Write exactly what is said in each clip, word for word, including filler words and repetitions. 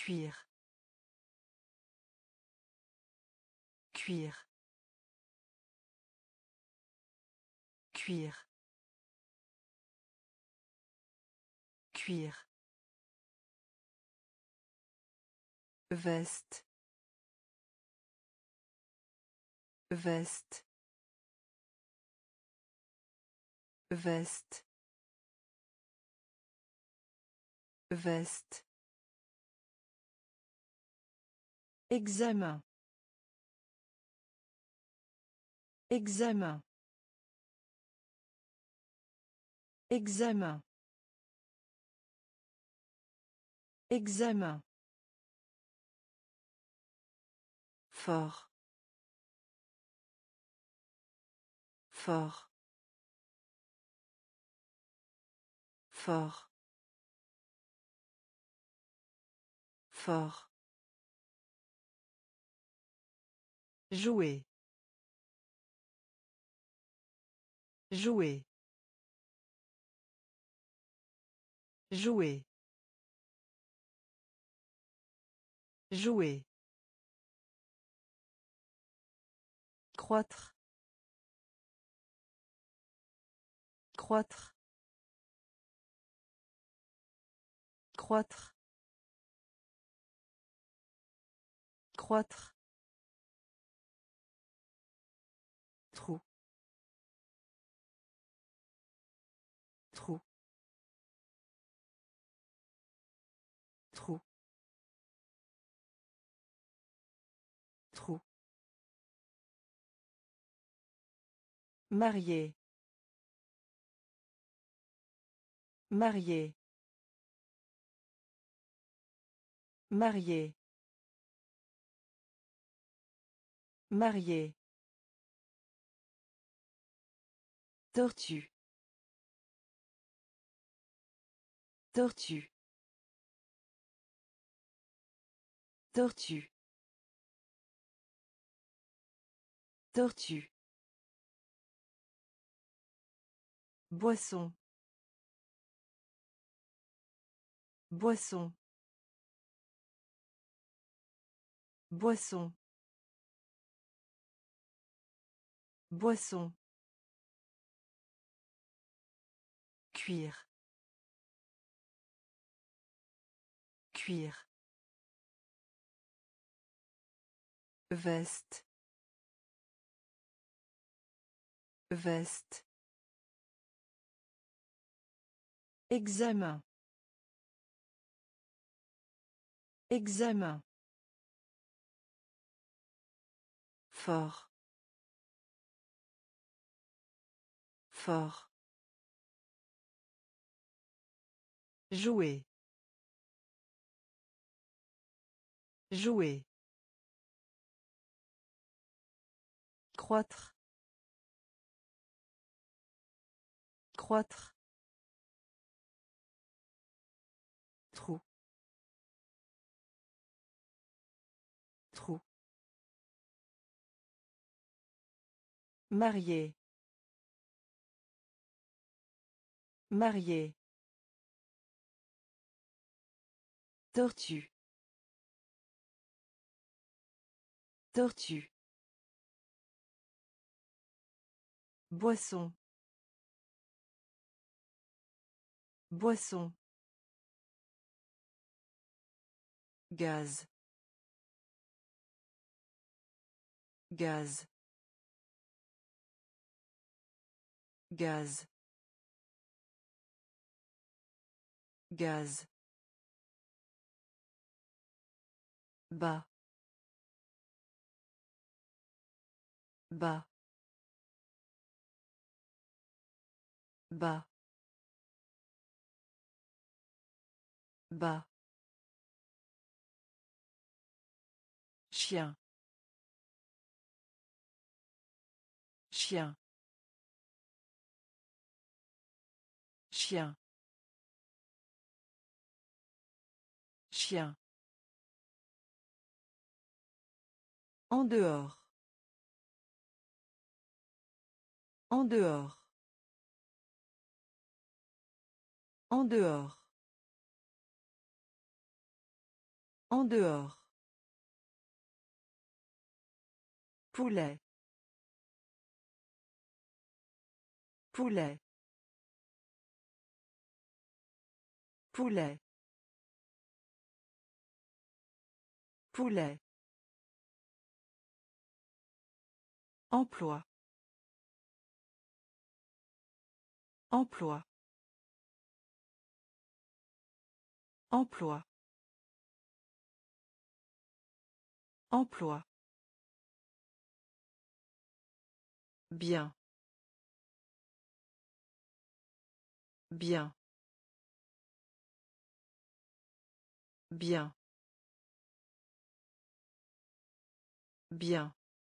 Cuire. Cuire. Cuire. Cuire. Veste. Veste. Veste. Veste. Examen. Examen. Examen. Examen. Fort. Fort. Fort. Fort. Jouer. Jouer. Jouer. Jouer. Croître. Croître. Croître. Croître. Trou. Trou. Trou. Trou. Marié. Marié. Marié. Marié. Tortue. Tortue. Tortue. Tortue. Boisson. Boisson. Boisson. Boisson. Cuire. Cuire. Veste. Veste. Examen. Examen. Fort. Fort. Jouer. Jouer. Croître. Croître. Trou. Trou. Marié. Marié. Tortue. Tortue. Boisson. Boisson. Gaz. Gaz. Gaz. Gaz. Bas. Bas. Bas. Bas. Chien. Chien. Chien. Chien. En dehors. En dehors. En dehors. En dehors. Poulet. Poulet. Poulet. Poulet. Emploi. Emploi. Emploi. Emploi. Bien. Bien. Bien. Bien.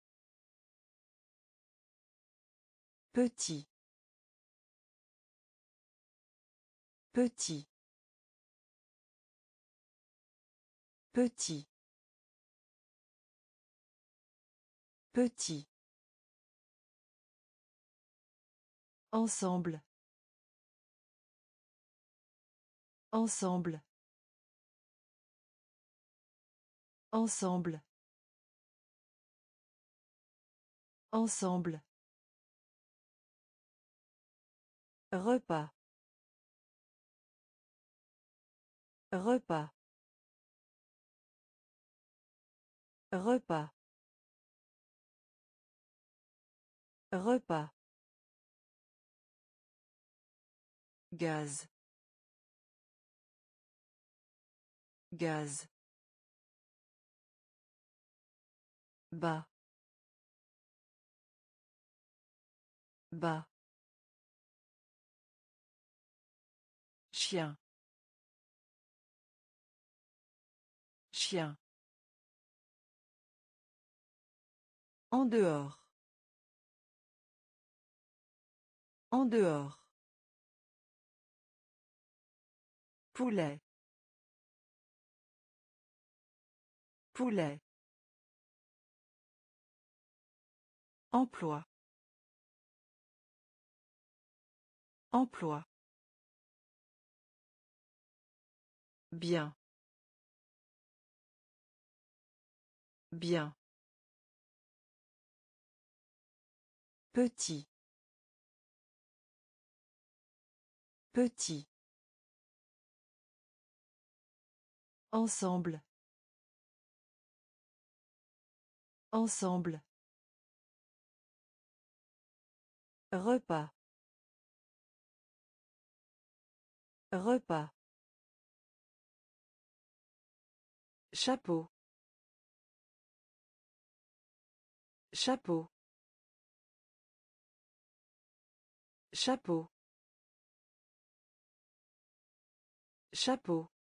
Petit. Petit. Petit. Petit. Ensemble. Ensemble. Ensemble. Ensemble. Repas. Repas. Repas. Repas. Gaz. Gaz. Bas. Bas. Chien. Chien. En dehors. En dehors. Poulet. Poulet. Emploi. Emploi. Bien. Bien. Petit. Petit. Ensemble. Ensemble. Repas. Repas. Chapeau. Chapeau. Chapeau. Chapeau.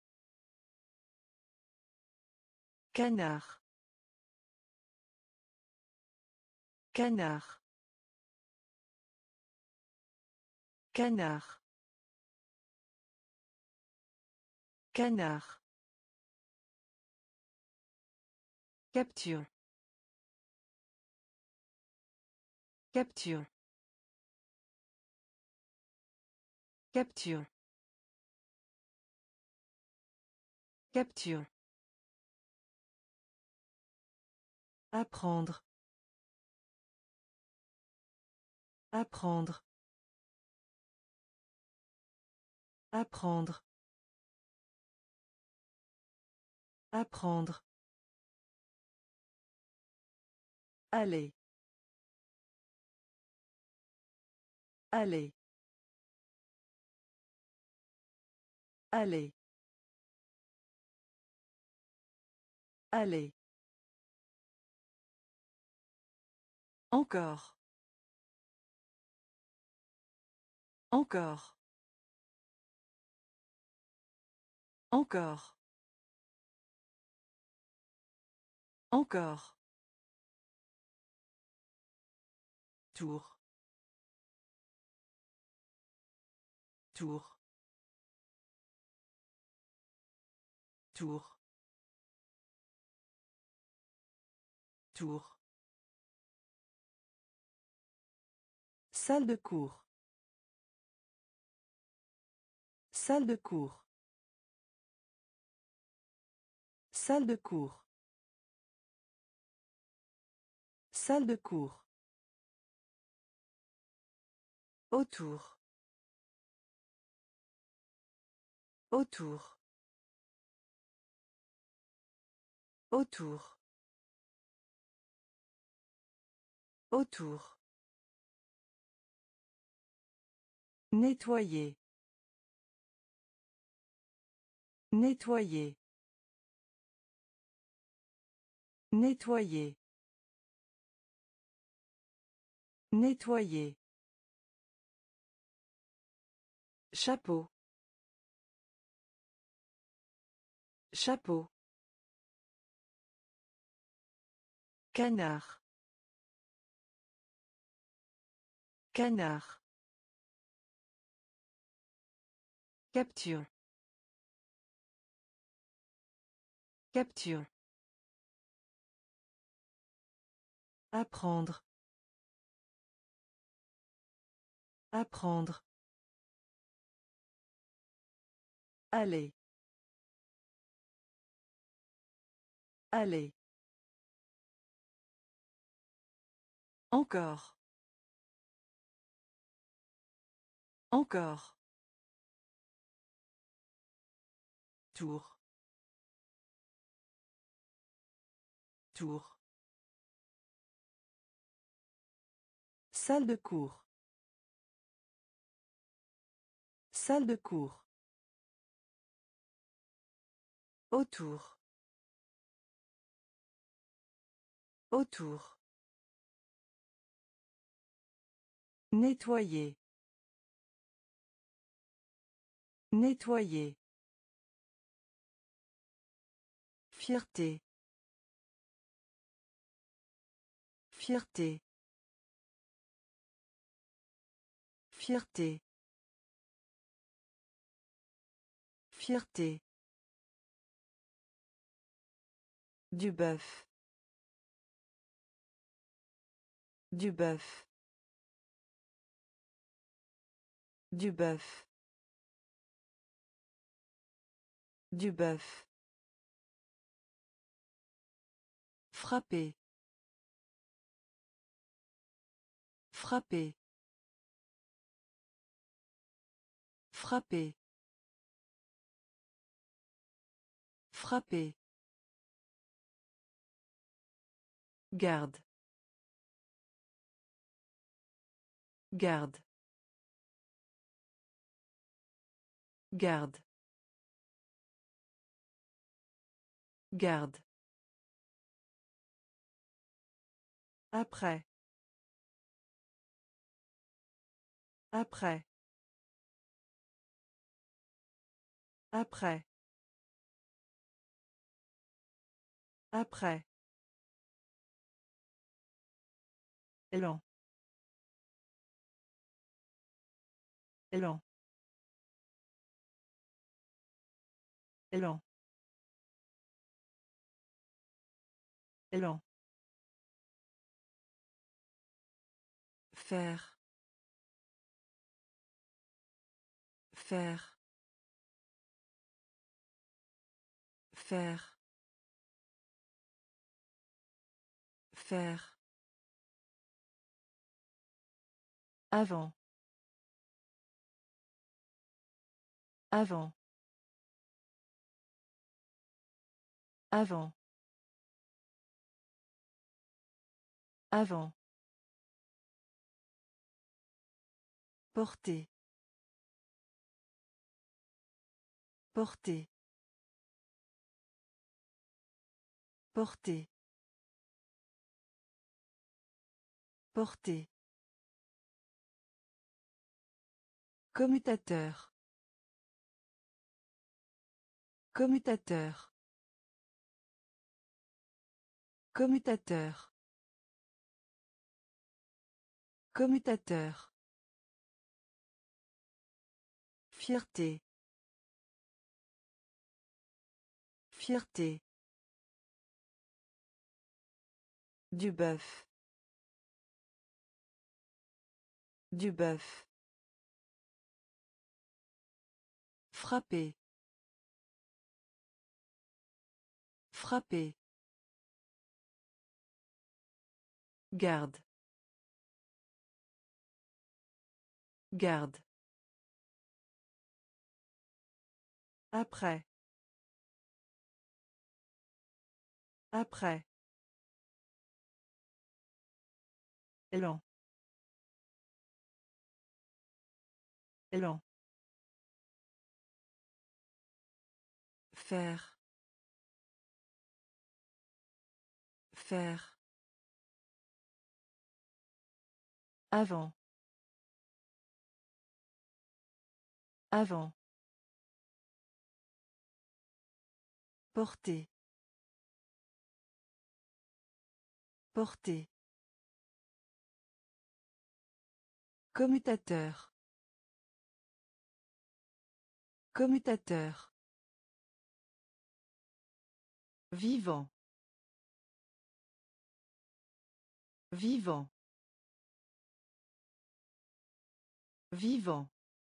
Canard. Canard. Canard. Canard. Capture. Capture. Capture. Capture. Apprendre. Apprendre. Apprendre. Apprendre. Aller. Aller. Aller. Aller. Encore. Encore. Encore. Encore. Tour. Tour. Tour. Tour. Salle de cours. Salle de cours. Salle de cours. Salle de cours. Autour. Autour. Autour. Autour. Nettoyer. Nettoyer. Nettoyer. Nettoyer. Chapeau. Chapeau. Canard. Canard. Capture. Capture. Apprendre. Apprendre. Aller. Aller. Encore. Encore. Tour. Tour. Salle de cours. Salle de cours. Autour. Autour. Nettoyer. Nettoyer. Fierté. Fierté. Fierté. Fierté. Du bœuf. Du bœuf. Du bœuf. Du bœuf. Frapper. Frapper. Frapper. Frapper. Garde. Garde. Garde. Garde. Après. Après. Après. Après. Élan. Élan. Élan. Élan. Faire. Faire. Faire. Faire. Avant. Avant. Avant. Avant. Porter. Porter. Porter. Porter. Commutateur. Commutateur. Commutateur. Commutateur. Fierté. Fierté. Du bœuf. Du bœuf. Frapper. Frapper. Garde. Garde. Après. Après. Lent. Lent. Faire. Faire. Avant. Avant. Porter. Porter. Commutateur. Commutateur. Vivant. Vivant. Vivant.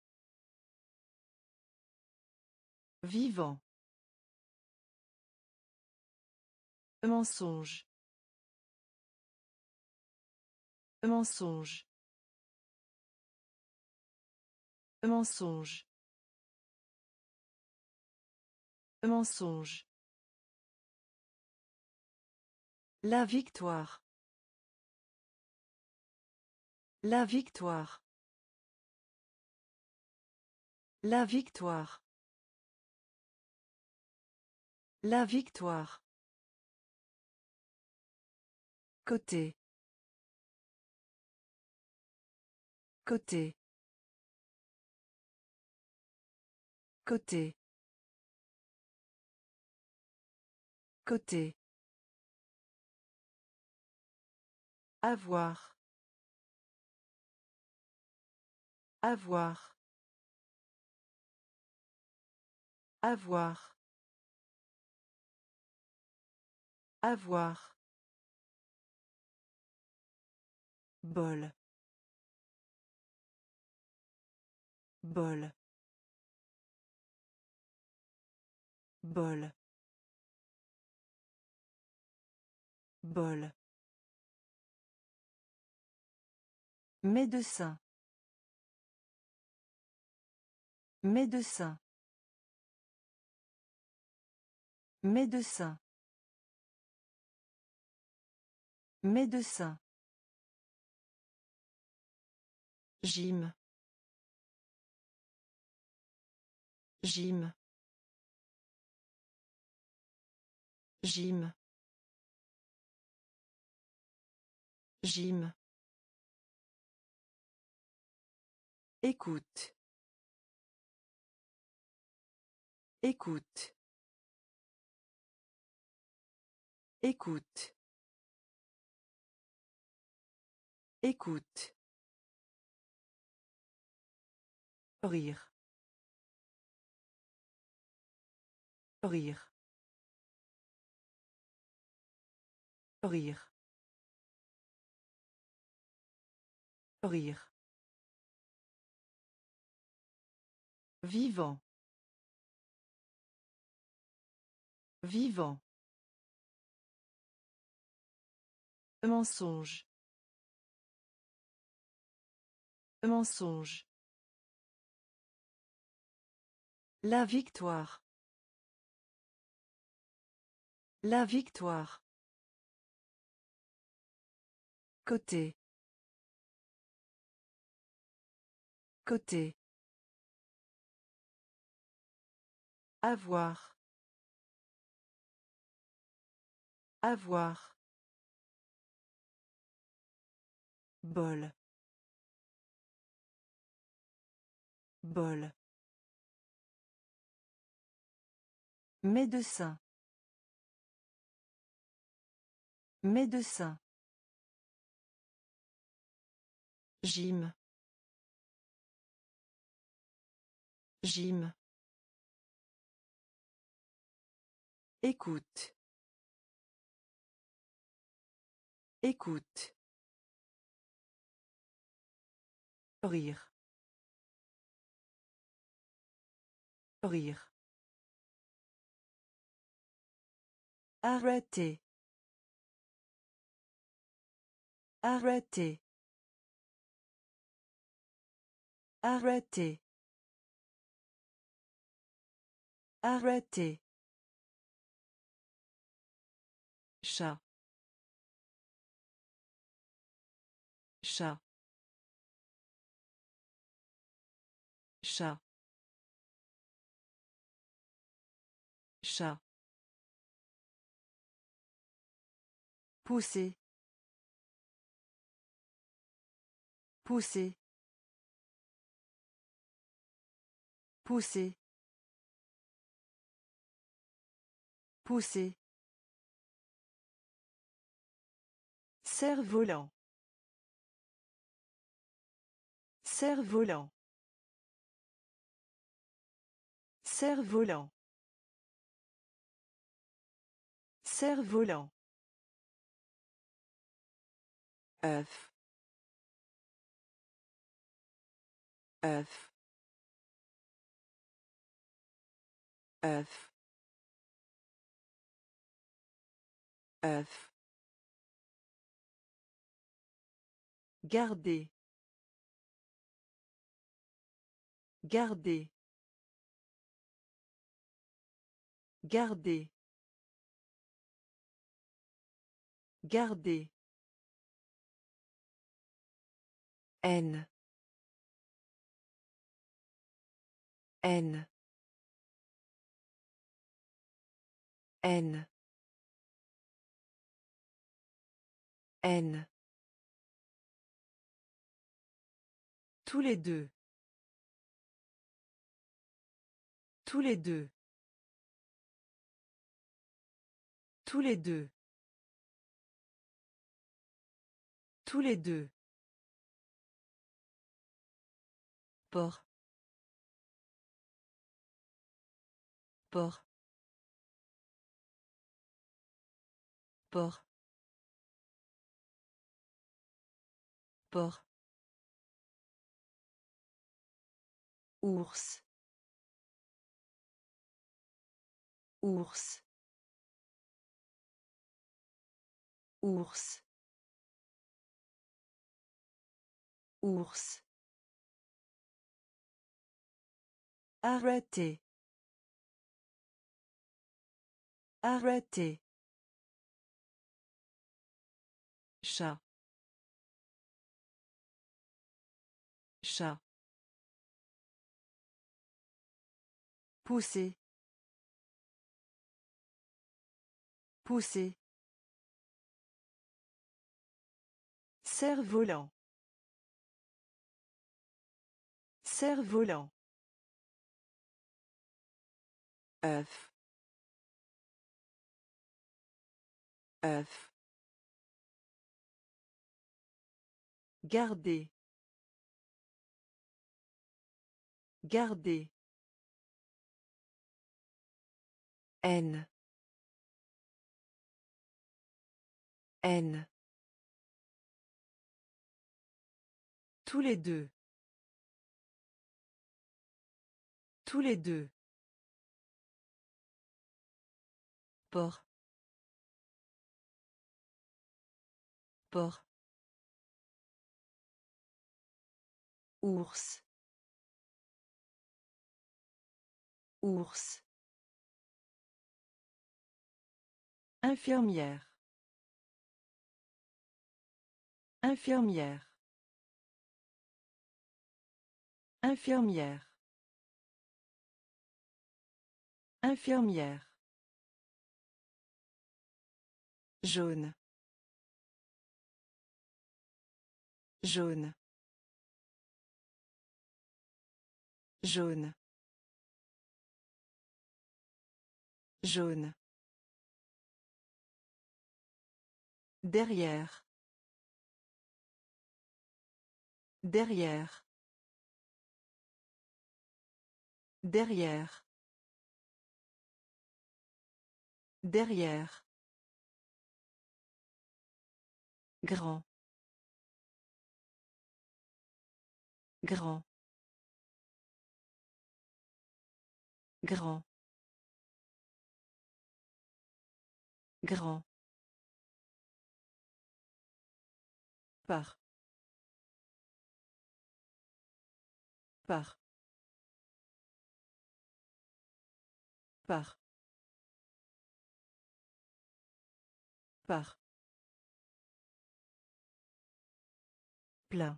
Vivant. Mensonge. Mensonge. Mensonge. Mensonge. La victoire. La victoire. La victoire. La victoire. Côté. Côté. Côté. Côté. Avoir. Avoir. Avoir. Avoir. Bol. Bol. Bol. Bol. Médecin. Médecin. Médecin. Médecin. Gym. Gym. Gym. Gym. Écoute. Écoute. Écoute. Écoute. Rire. Rire. Rire. Rire. Vivant. Vivant. Mensonge. Mensonge. La victoire. La victoire. Côté. Côté. Avoir. Avoir. Bol. Bol. Médecin. Médecin. Gym. Gym. Écoute. Écoute. Rire. Rire. Arrêter. Arrêter. Arrêter. Arrêter. Chat. Chat. Chat. Chat. Pousser. Pousser. Pousser. Pousser. Cerf-volant. Cerf-volant. Cerf-volant. Cerf-volant. œuf, œuf, œuf, œuf. Garder. Garder. Garder. Garder. Haine. Haine. Haine. Haine. Tous les deux. Tous les deux. Tous les deux. Tous les deux. Port. Port. Port. Port. Ours. Ours. Ours. Ours. Arrêter. Arrêter. Chat. Chat. Pousser. Pousser. Cerf-volant. Cerf-volant. œuf, œuf. Garder. Garder. Haine. Haine. Tous les deux. Tous les deux. Port. Port. Ours. Ours. Infirmière. Infirmière. Infirmière. Infirmière. Jaune. Jaune. Jaune. Jaune. Derrière. Derrière. Derrière. Derrière. Grand. Grand. Grand. Grand. Par. Par. Par. Par. Plein.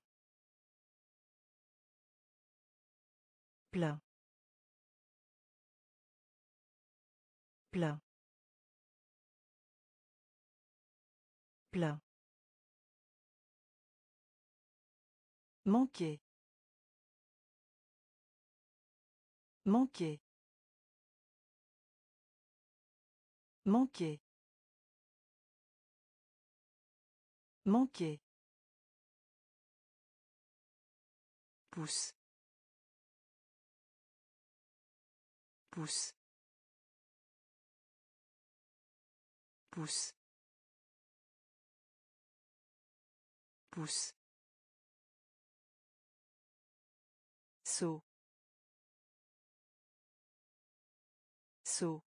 Plein. Plein. Plein. Manquer. Manquer. Manquer. Manquer. Pousse. Pousse. Pousse. Pousse. Saut. Saut.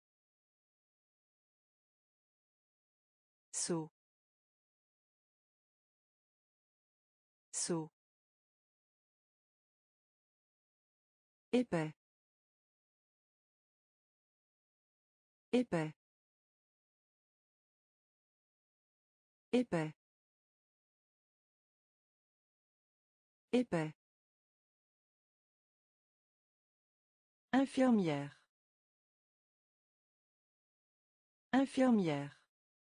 Saut. Saut. Épais. Épais. Épais. Épais. Infirmière. Infirmière.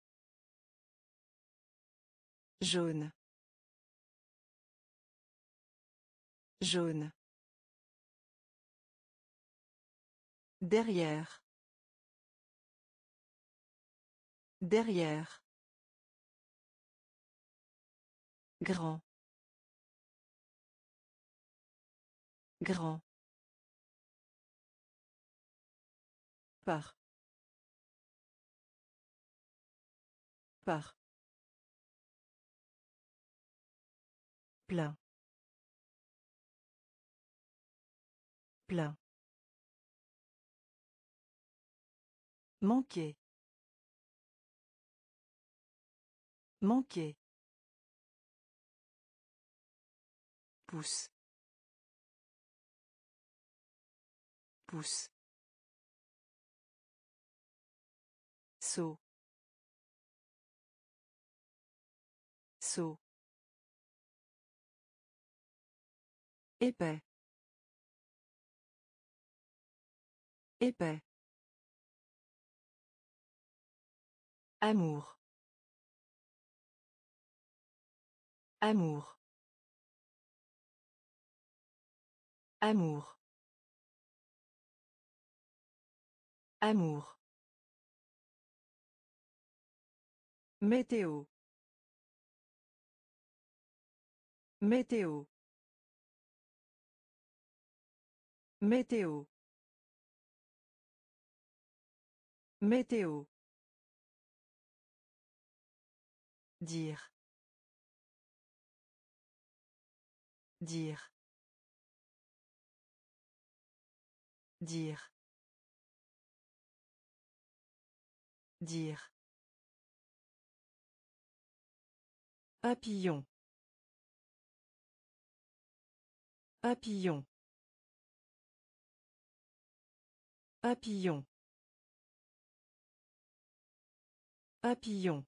Jaune. Jaune. Derrière. Derrière. Grand. Grand. Par. Par. Plein. Plein. Manquer. Manquer. Pousse. Pousse. Saut. Saut. Épais. Épais. Amour. Amour. Amour. Amour. Météo. Météo. Météo. Météo. Dire. Dire. Dire. Dire. Papillon. Papillon. Papillon. Papillon.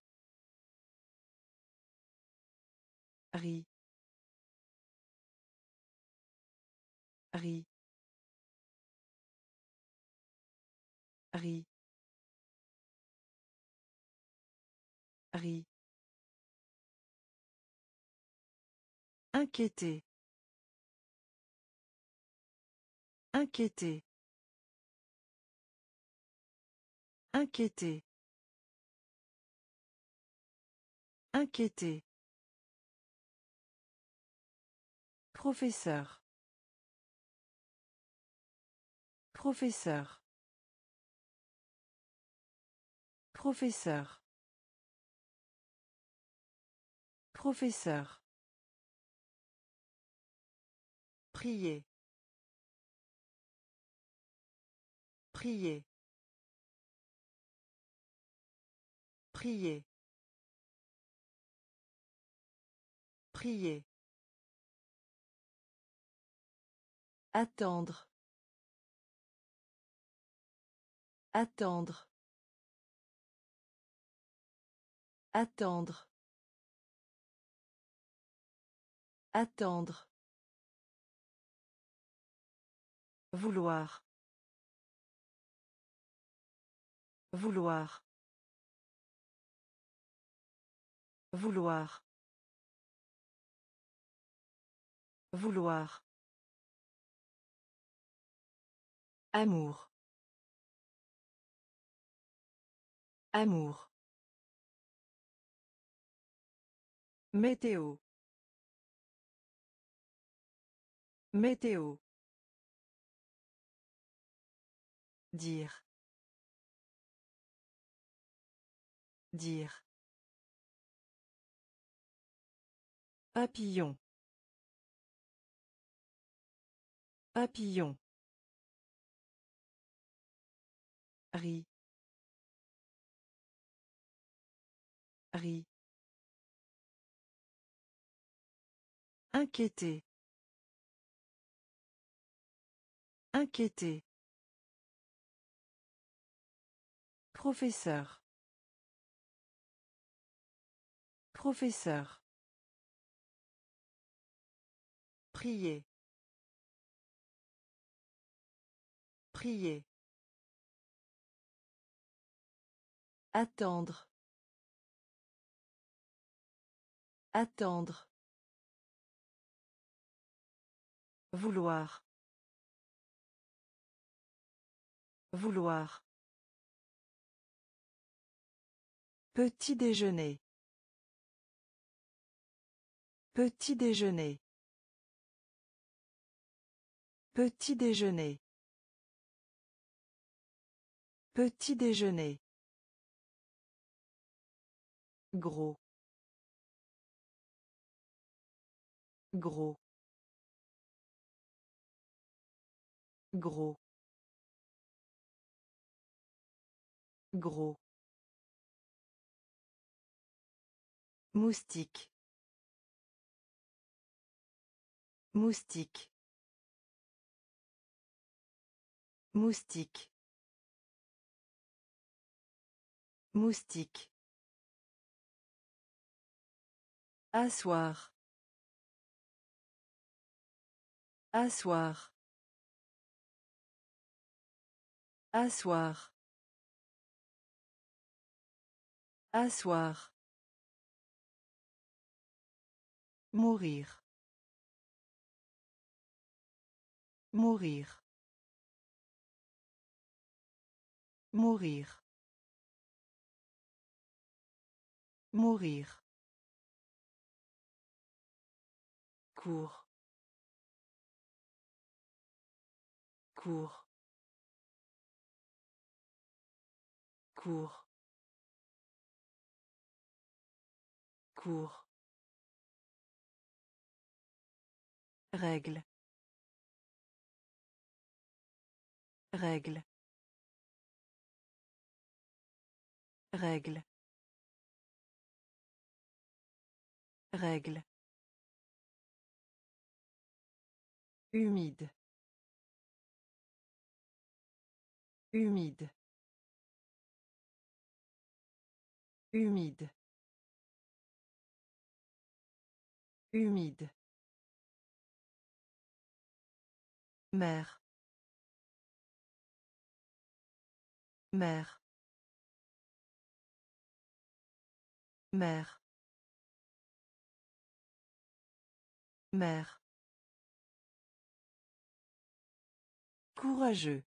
Riz. Riz. Riz. Riz. Inquiété. Inquiété. Inquiété. Inquiété. Professeur. Professeur. Professeur. Professeur. Prier. Prier. Prier. Prier. Attendre. Attendre. Attendre. Attendre. Vouloir. Vouloir. Vouloir. Vouloir. Amour. Amour. Météo. Météo. Dire. Dire. Papillon. Papillon. Riz. Riz. Inquiété. Inquiété. Professeur. Professeur. Prier. Prier. Attendre. Attendre. Vouloir. Vouloir. Petit déjeuner. Petit déjeuner. Petit déjeuner. Petit déjeuner. Gros. Gros. Gros. Gros. Moustique. Moustique. Moustique. Moustique. Asseoir. Asseoir. Asseoir. Asseoir. Mourir. Mourir. Mourir. Mourir. Cours. Cours. Cours. Cours. Règle. Règle. Règle. Règle. Humide. Humide. Humide. Humide. Mère. Mère. Mère. Mère. Courageux.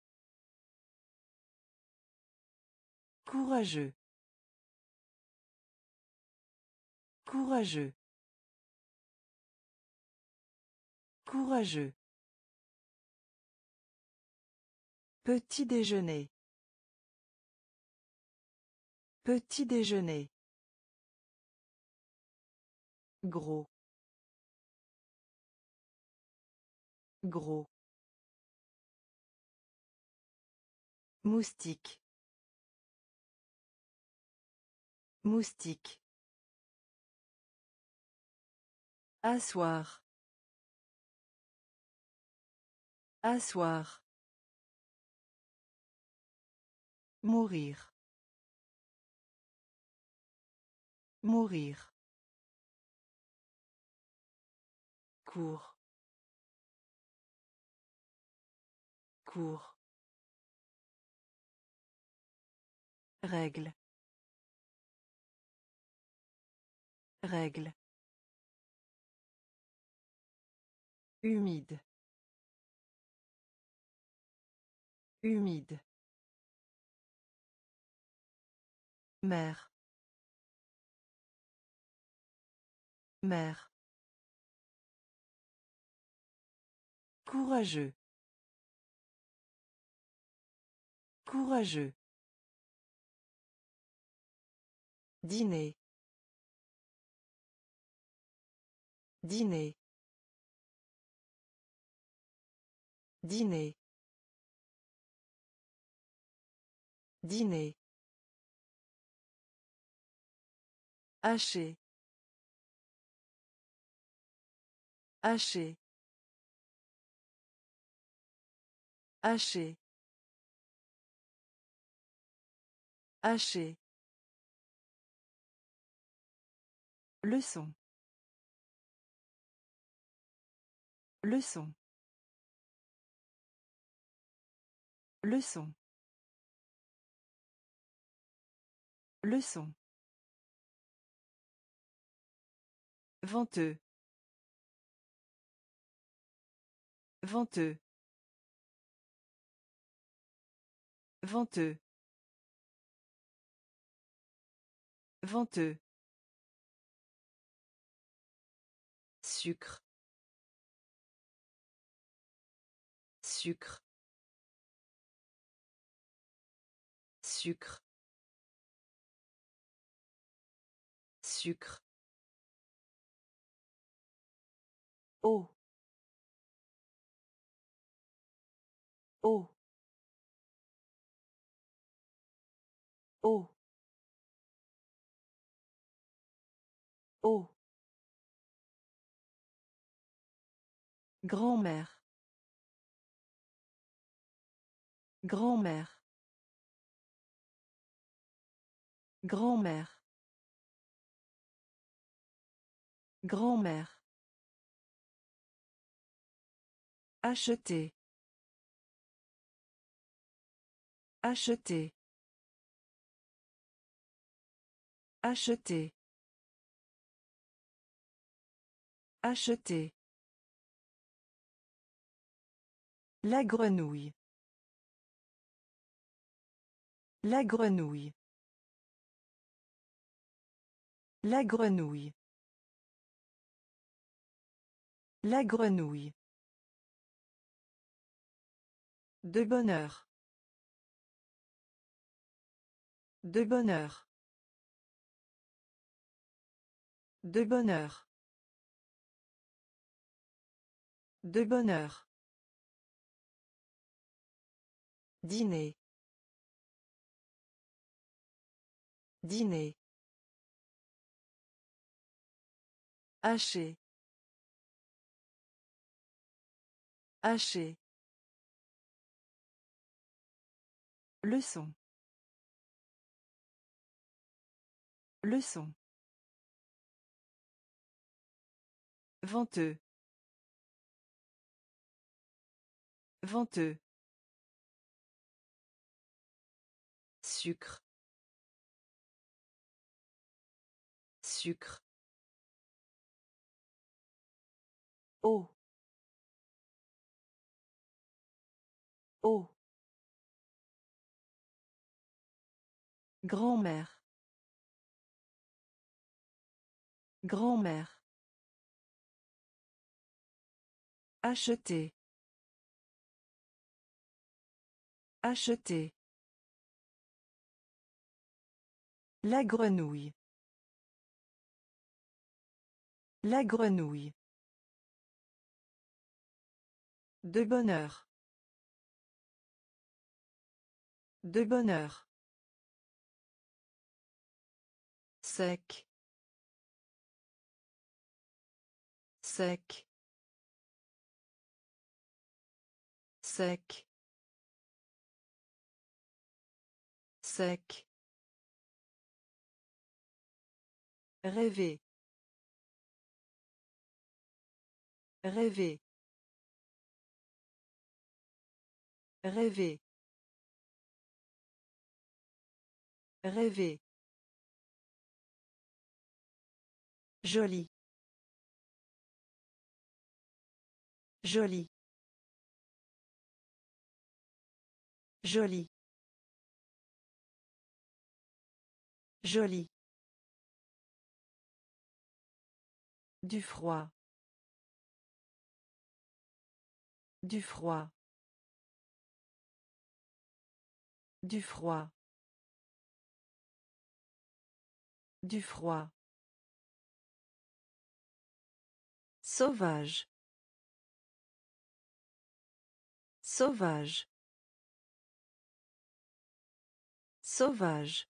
Courageux. Courageux. Courageux. Petit déjeuner. Petit déjeuner. Gros. Gros. Moustique. Moustique. Asseoir. Asseoir. Mourir. Mourir. Cours. Cours. Règle. Règle. Humide. Humide. Mère. Mère. Courageux. Courageux. Dîner. Dîner. Dîner. Dîner. Hacher. Hacher. Hacher. Hacher. Leçon. Leçon. Leçon. Leçon. Venteux. Venteux. Venteux. Venteux. Sucre. Sucre. Sucre. Sucre. Eau. Eau. Eau. Eau. Grand-mère. Grand-mère. Grand-mère. Grand-mère. Acheter. Acheter. Acheter. Acheter. La grenouille. La grenouille. La grenouille. La grenouille. De bonheur. De bonheur. De bonheur. De bonheur. Dîner. Dîner. Hacher. Hacher. Leçon. Leçon. Venteux. Venteux. Sucre. Sucre. Eau. Eau. Grand-mère. Grand-mère. Acheter. Acheter. La grenouille. La grenouille. De bonheur. De bonheur. Sec. Sec. Sec. Sec. Rêver. Rêver. Rêver. Rêver. Joli. Joli. Joli. Joli. Du froid. Du froid. Du froid. Du froid. Sauvage. Sauvage. Sauvage.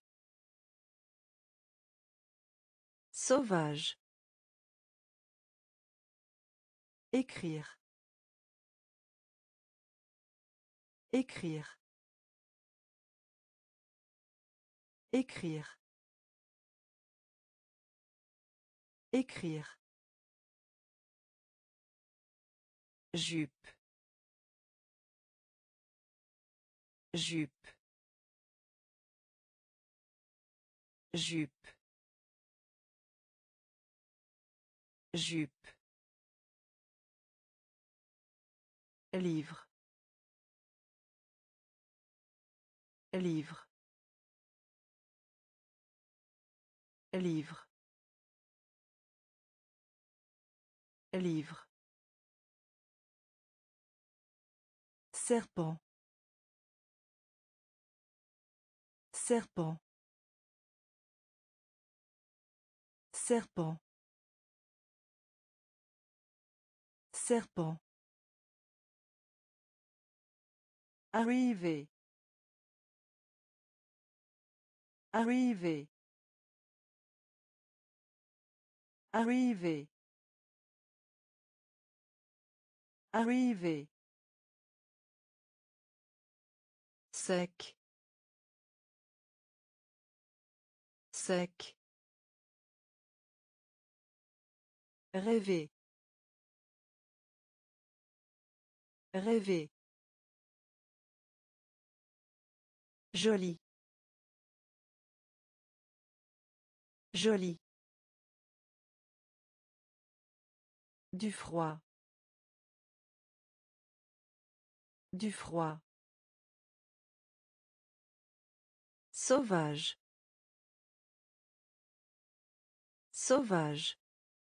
Sauvage. Écrire. Écrire. Écrire. Écrire. Jupe. Jupe. Jupe. Jupe. Livre. Livre. Livre. Livre. Serpent. Serpent. Serpent. Serpent. Arriver. Arriver. Arriver. Arriver. Sec. Sec. Rêver. Rêver. Joli. Joli. Du froid. Du froid. Sauvage. Sauvage.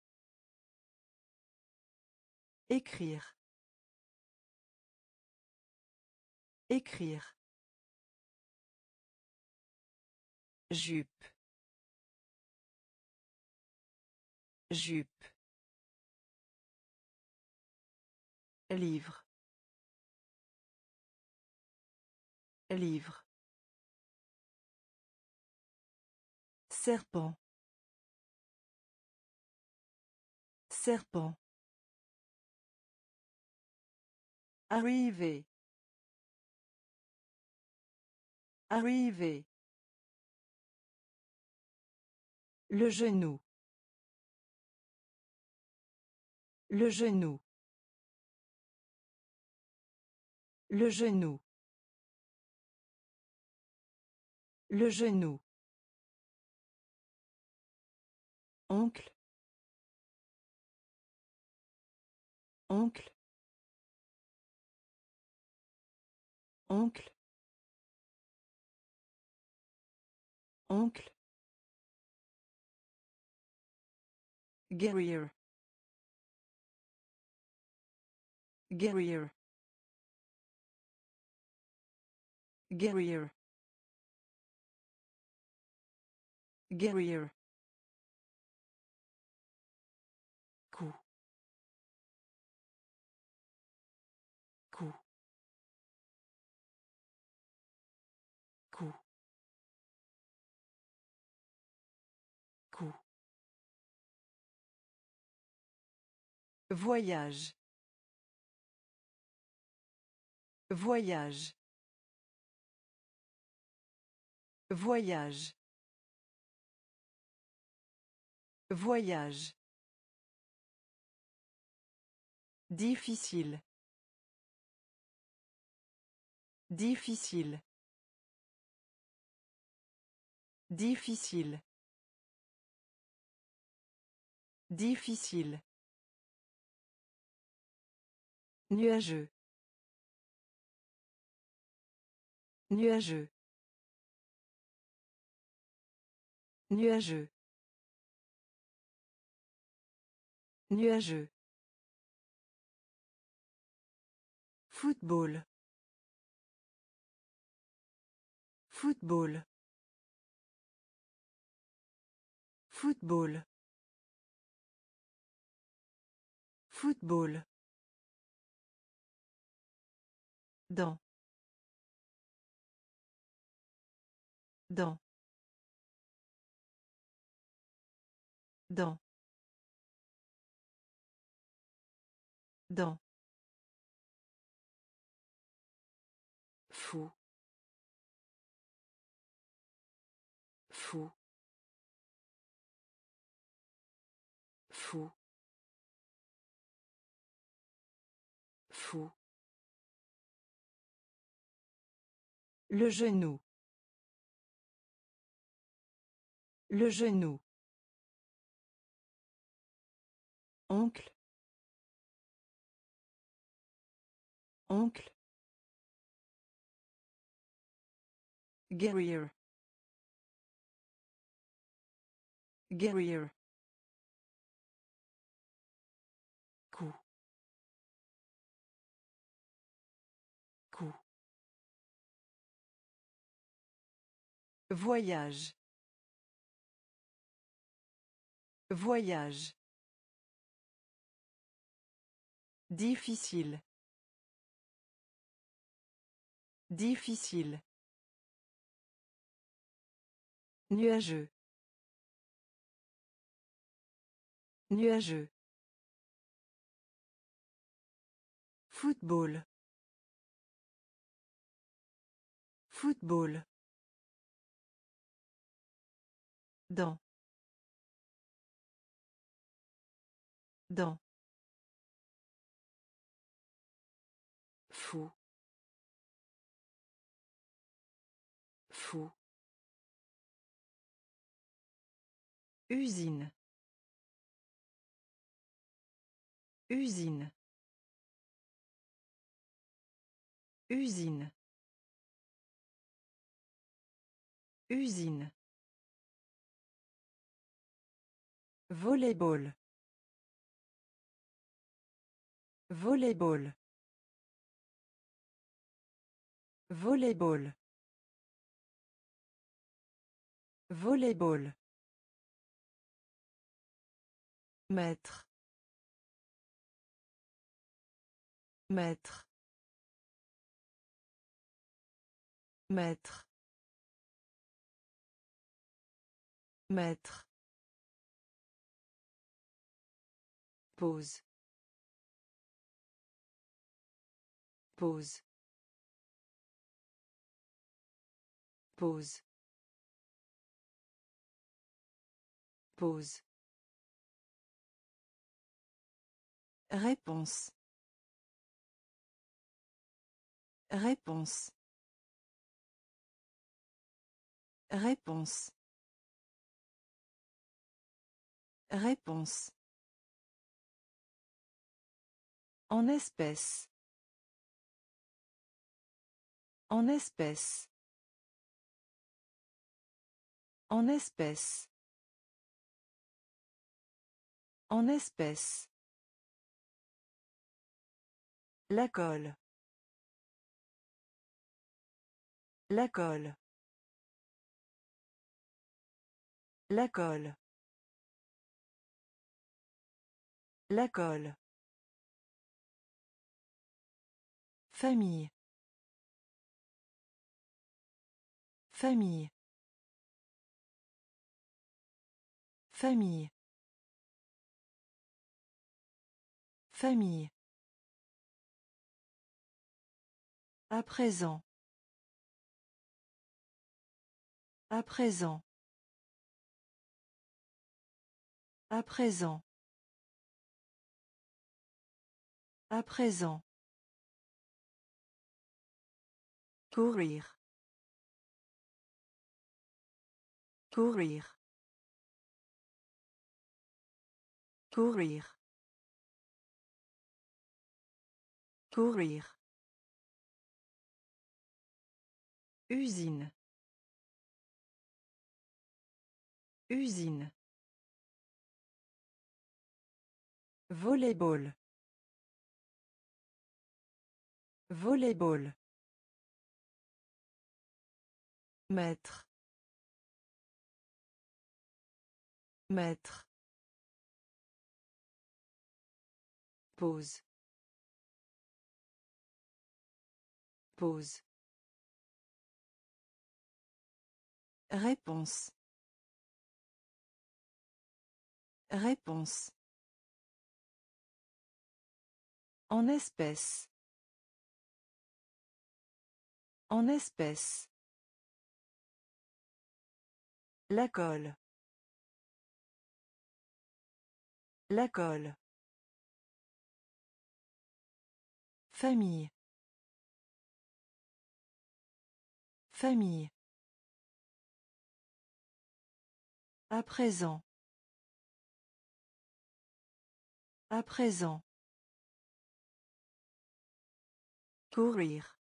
Écrire. Écrire. Jupe. Jupe. Livre. Livre. Serpent. Serpent. Arriver. Arriver. Le genou. Le genou. Le genou. Le genou. Oncle. Oncle. Oncle. Oncle. Guerrier. Guerrier. Guerrier. Guerrier. Coup. Coup. Coup. Voyage. Voyage. Voyage. Voyage. Difficile. Difficile. Difficile. Difficile. Nuageux. Nuageux. Nuageux. Nuageux. Football. Football. Football. Football. Dans. Dans. Dans. Dans. Fou. Fou. Fou. Fou. Le genou. Le genou. Oncle. Oncle. Guerrier. Guerrier. Coup. Coup. Voyage. Voyage. Difficile. Difficile. Nuageux. Nuageux. Football. Football. Dans. Dans. Fou. Fou. Usine. Usine. Usine. Usine. Volleyball. Volleyball. Volleyball. Volleyball. Maître. Maître. Maître. Maître. Pause. Pause. Pause. Pause. Réponse. Réponse. Réponse. Réponse. En espèce. En espèce. En espèce. En espèce. La colle. La colle. La colle. La colle. Famille. Famille. Famille. Famille. À présent. À présent. À présent. À présent. Courir. Courir. Courir. Courir. Usine. Usine. Volleyball. Volleyball. Maître. Maître. Pause. Pause. Réponse. Réponse. En espèce. En espèce. La colle. La colle. Famille. Famille. À présent. À présent. Courir.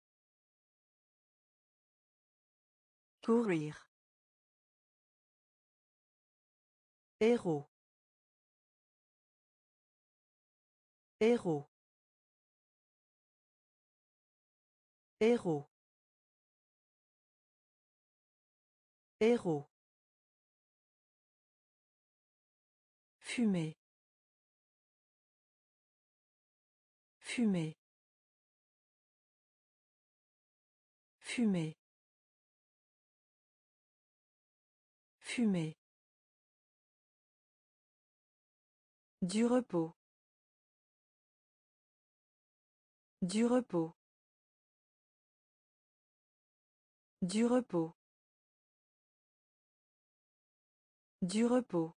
Courir. Héros. Héros. Héros. Héros. Fumer. Fumer. Fumer. Fumer. Du repos. Du repos. Du repos. Du repos.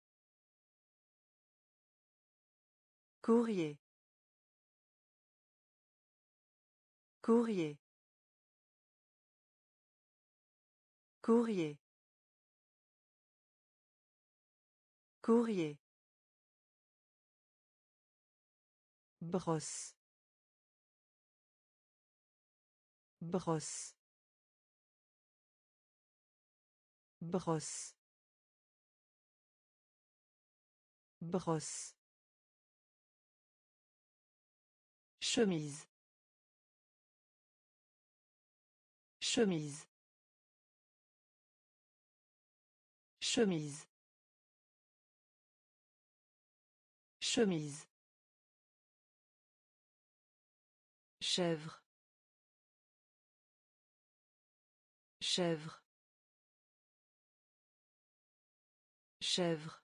Courrier. Courrier. Courrier. Courrier. Brosse. Brosse. Brosse. Brosse. Chemise. Chemise. Chemise. Chemise. Chèvre. Chèvre. Chèvre.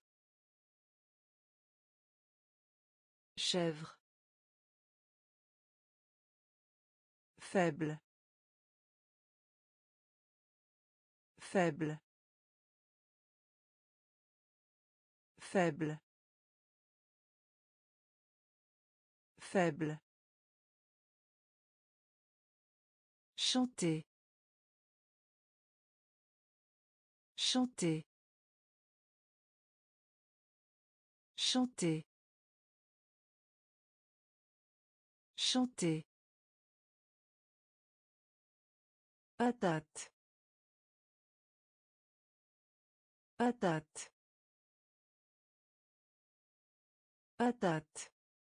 Chèvre. Faible. Faible. Faible. Faible. Chanter. Chanter. Chanter. Chanter. Patate. Patate. Patate.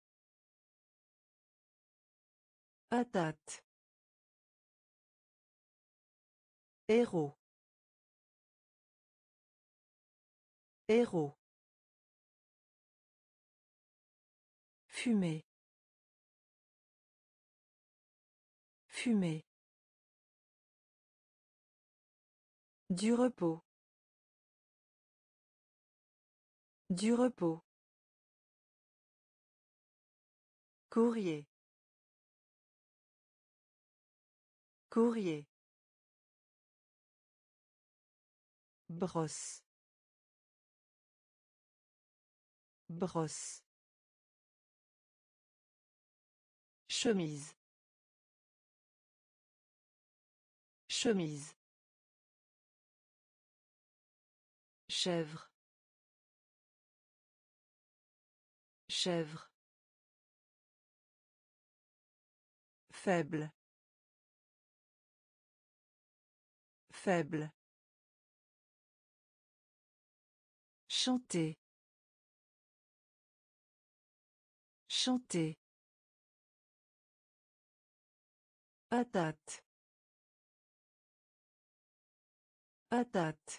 Patate. Héros. Héros. Fumer. Fumer. Du repos. Du repos. Courrier. Courrier. Brosse. Brosse. Chemise. Chemise. Chèvre. Chèvre. Faible. Faible. Chanter. Chanter. Patate. Patate.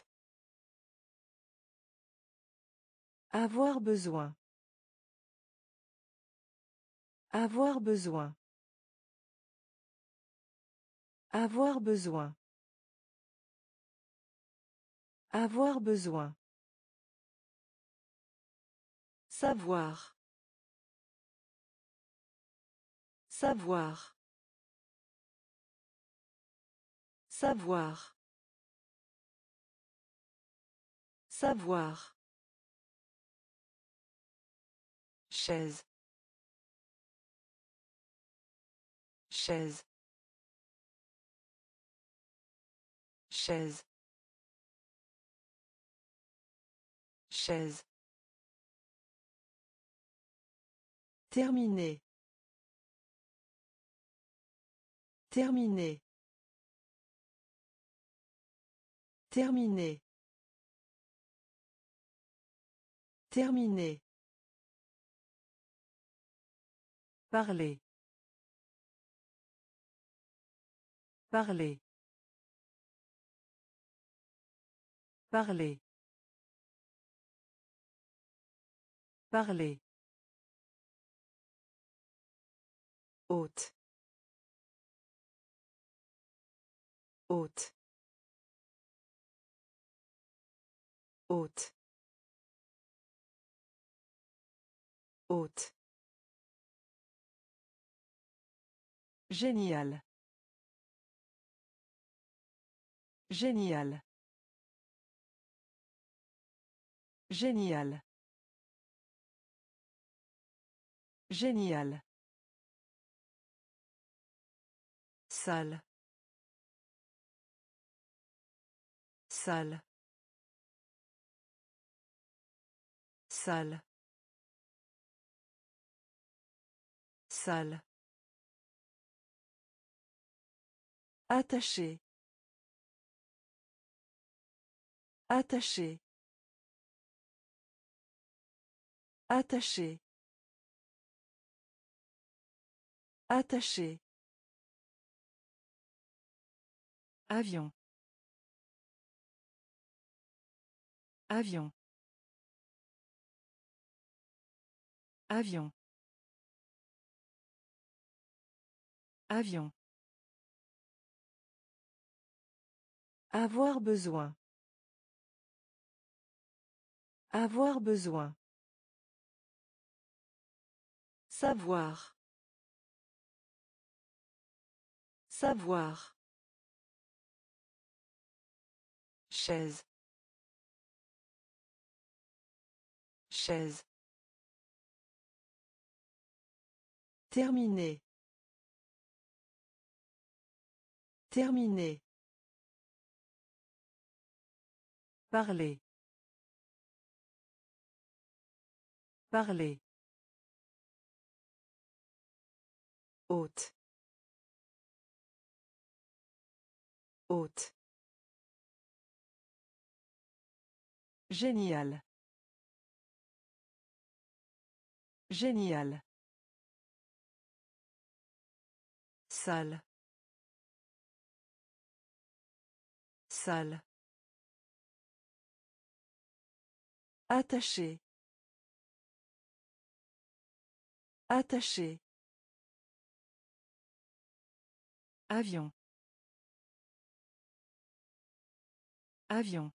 Avoir besoin. Avoir besoin. Avoir besoin. Avoir besoin. Savoir. Savoir. Savoir. Savoir. Chaise. Chaise. Chaise. Chaise. Terminé. Terminé. Terminé. Terminé. Parler. Parler. Parler. Parler. Haute. Haute. Haute. Haute. Génial. Génial. Génial. Génial. Salle. Salle. Salle. Salle. Attaché. Attaché. Attaché. Attaché. Avion. Avion. Avion. Avion. Avoir besoin. Avoir besoin. Savoir. Savoir. Chaise. Chaise. Terminé. Terminé. Parler. Parler. Haute. Haute. Génial. Génial. Salle. Salle. Attaché. Attaché. Avion. Avion.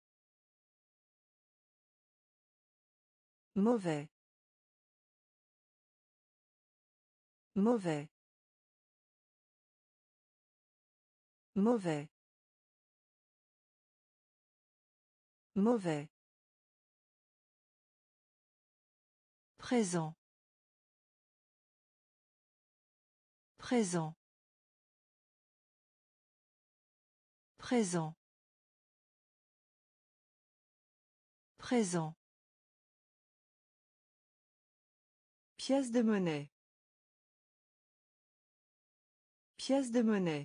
Mauvais. Mauvais. Mauvais. Mauvais. Présent. Présent. Présent. Présent. Pièce de monnaie. Pièce de monnaie.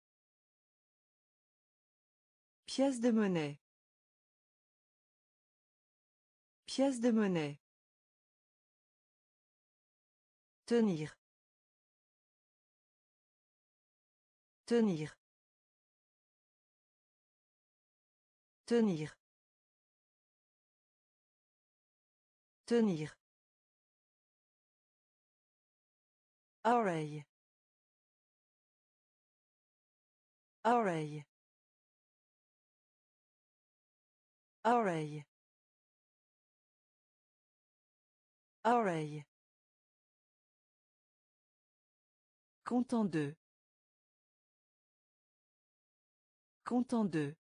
Pièce de monnaie. Pièce de monnaie. Tenir. Tenir. Tenir. Tenir. Oreille. Oreille. Oreille. Oreille. Content de. Content de.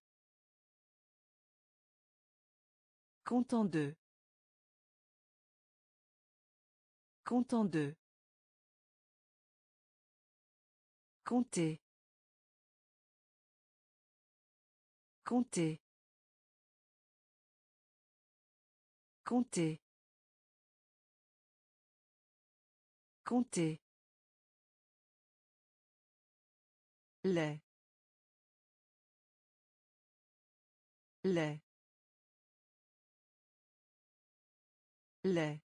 Content de. Content de. Compter. Compter. Compter. Compter. Lait. Lait. Lait.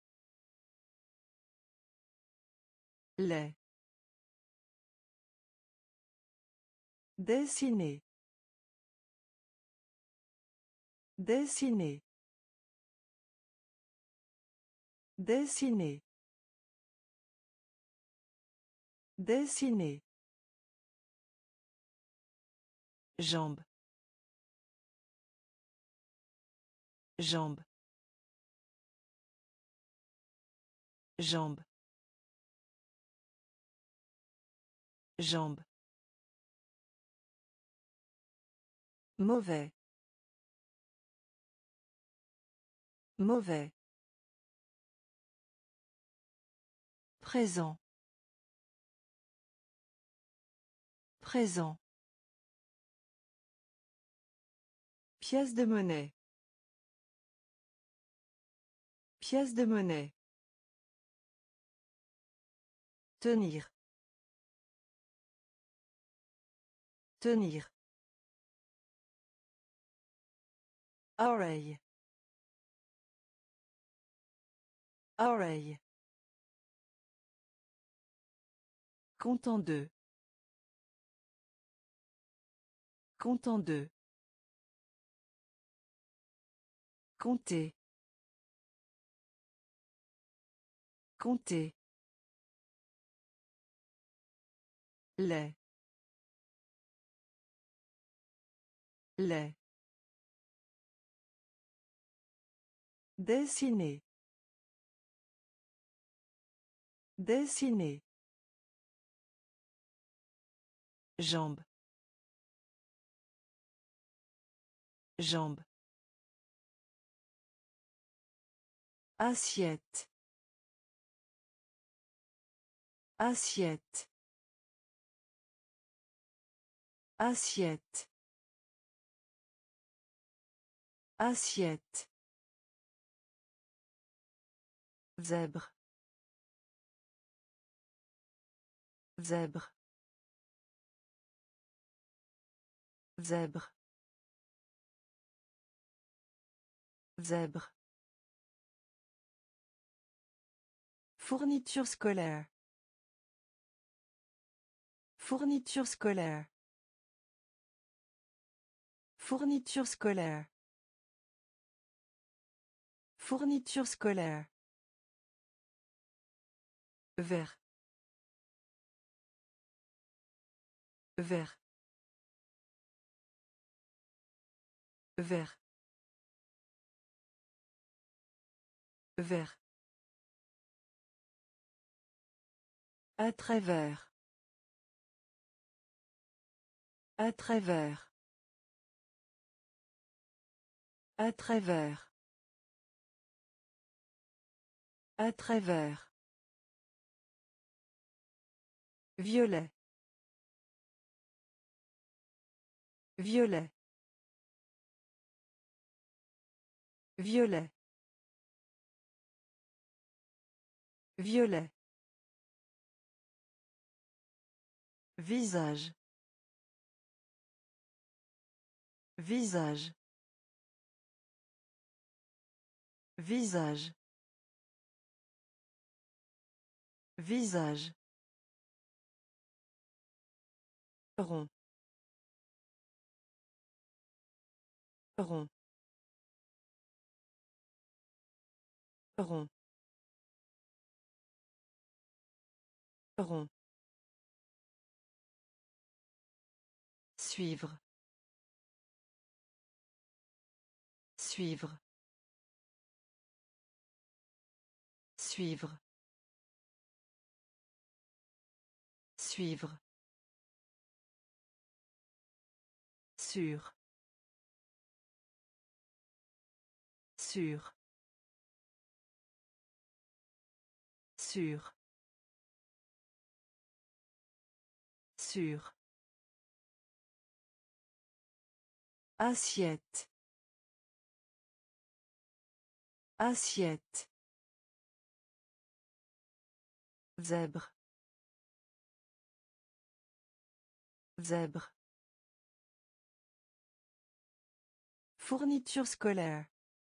Lait. Dessiner. Dessiner. Dessiner. Dessiner. Jambe. Jambe. Jambe. Jambe. Mauvais. Mauvais. Présent. Présent. Pièce de monnaie. Pièce de monnaie. Tenir. Tenir. Oreille. Oreille. Content de. Content de. Compter. Compter. Lait. Lait. Dessiner. Dessiner. Jambe. Jambe. Assiette. Assiette. Assiette. Assiette. Zèbre. Zèbre. Zèbre. Zèbre. Fourniture scolaire. Fourniture scolaire. Fourniture scolaire. Fourniture scolaire. Vert. Vert. Vert. Vert. À travers. À travers. À travers. À travers. Violet. Violet. Violet. Violet. Visage. Visage. Visage. Visage. Rond. Rond. Rond. Rond. Suivre. Suivre. Suivre. Suivre. Sûr. Sûr. Sûr. Sûr. Assiette. Assiette. Zèbre. Zèbre. Fourniture scolaire.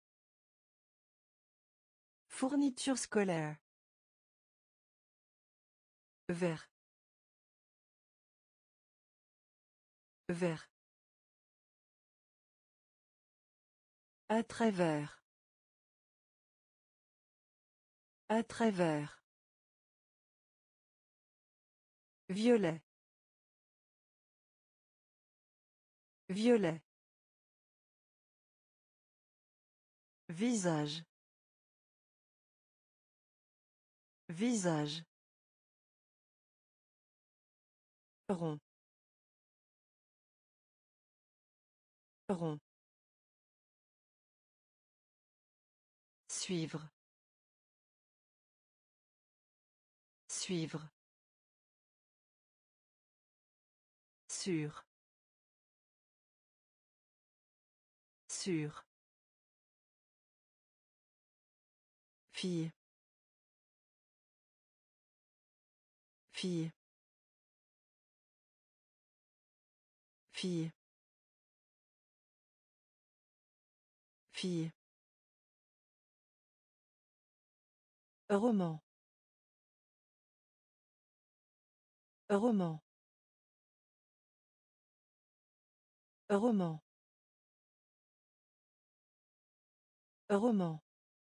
Fourniture scolaire. Vert. Vert. À travers. À travers. Violet. Violet. Visage. Visage. Rond. Rond. Suivre. Suivre. Sûr. Sûr. Fille. Fille. Fille. Fille. Roman. Roman. Roman. Roman.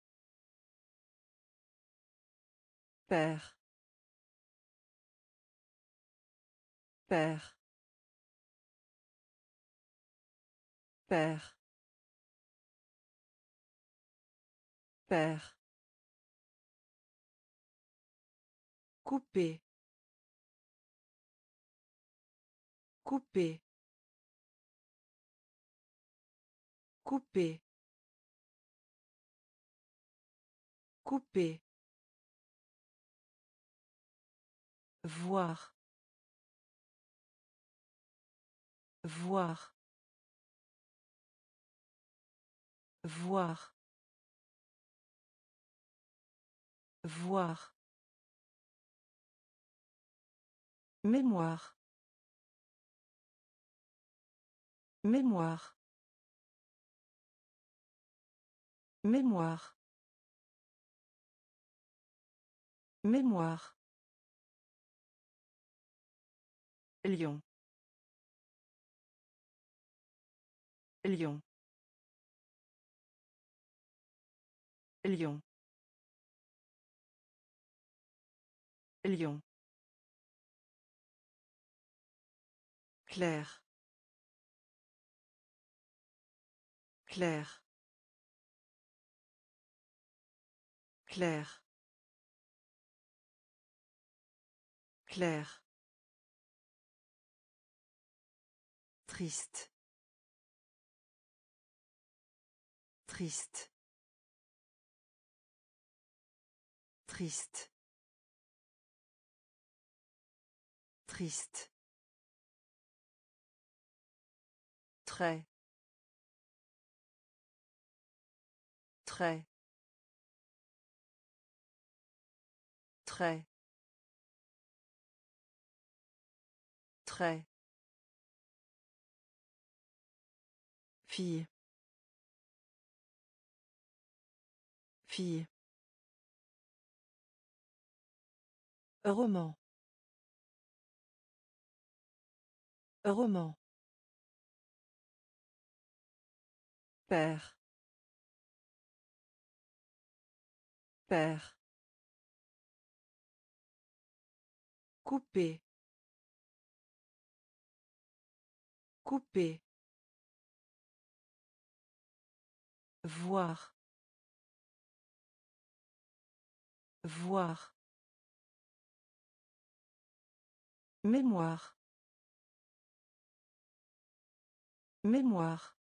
Père. Père. Père. Père. Couper. Couper. Couper. Couper. Voir. Voir. Voir. Voir. Mémoire. Mémoire. Mémoire. Mémoire. Lion. Lion. Lion. Lion. Claire. Claire. Claire. Clair. Triste. Triste. Triste. Triste. Très. Très. Très. Très. Fille. Fille. Roman. Roman. Père. Père. Couper. Couper. Voir. Voir. Mémoire. Mémoire.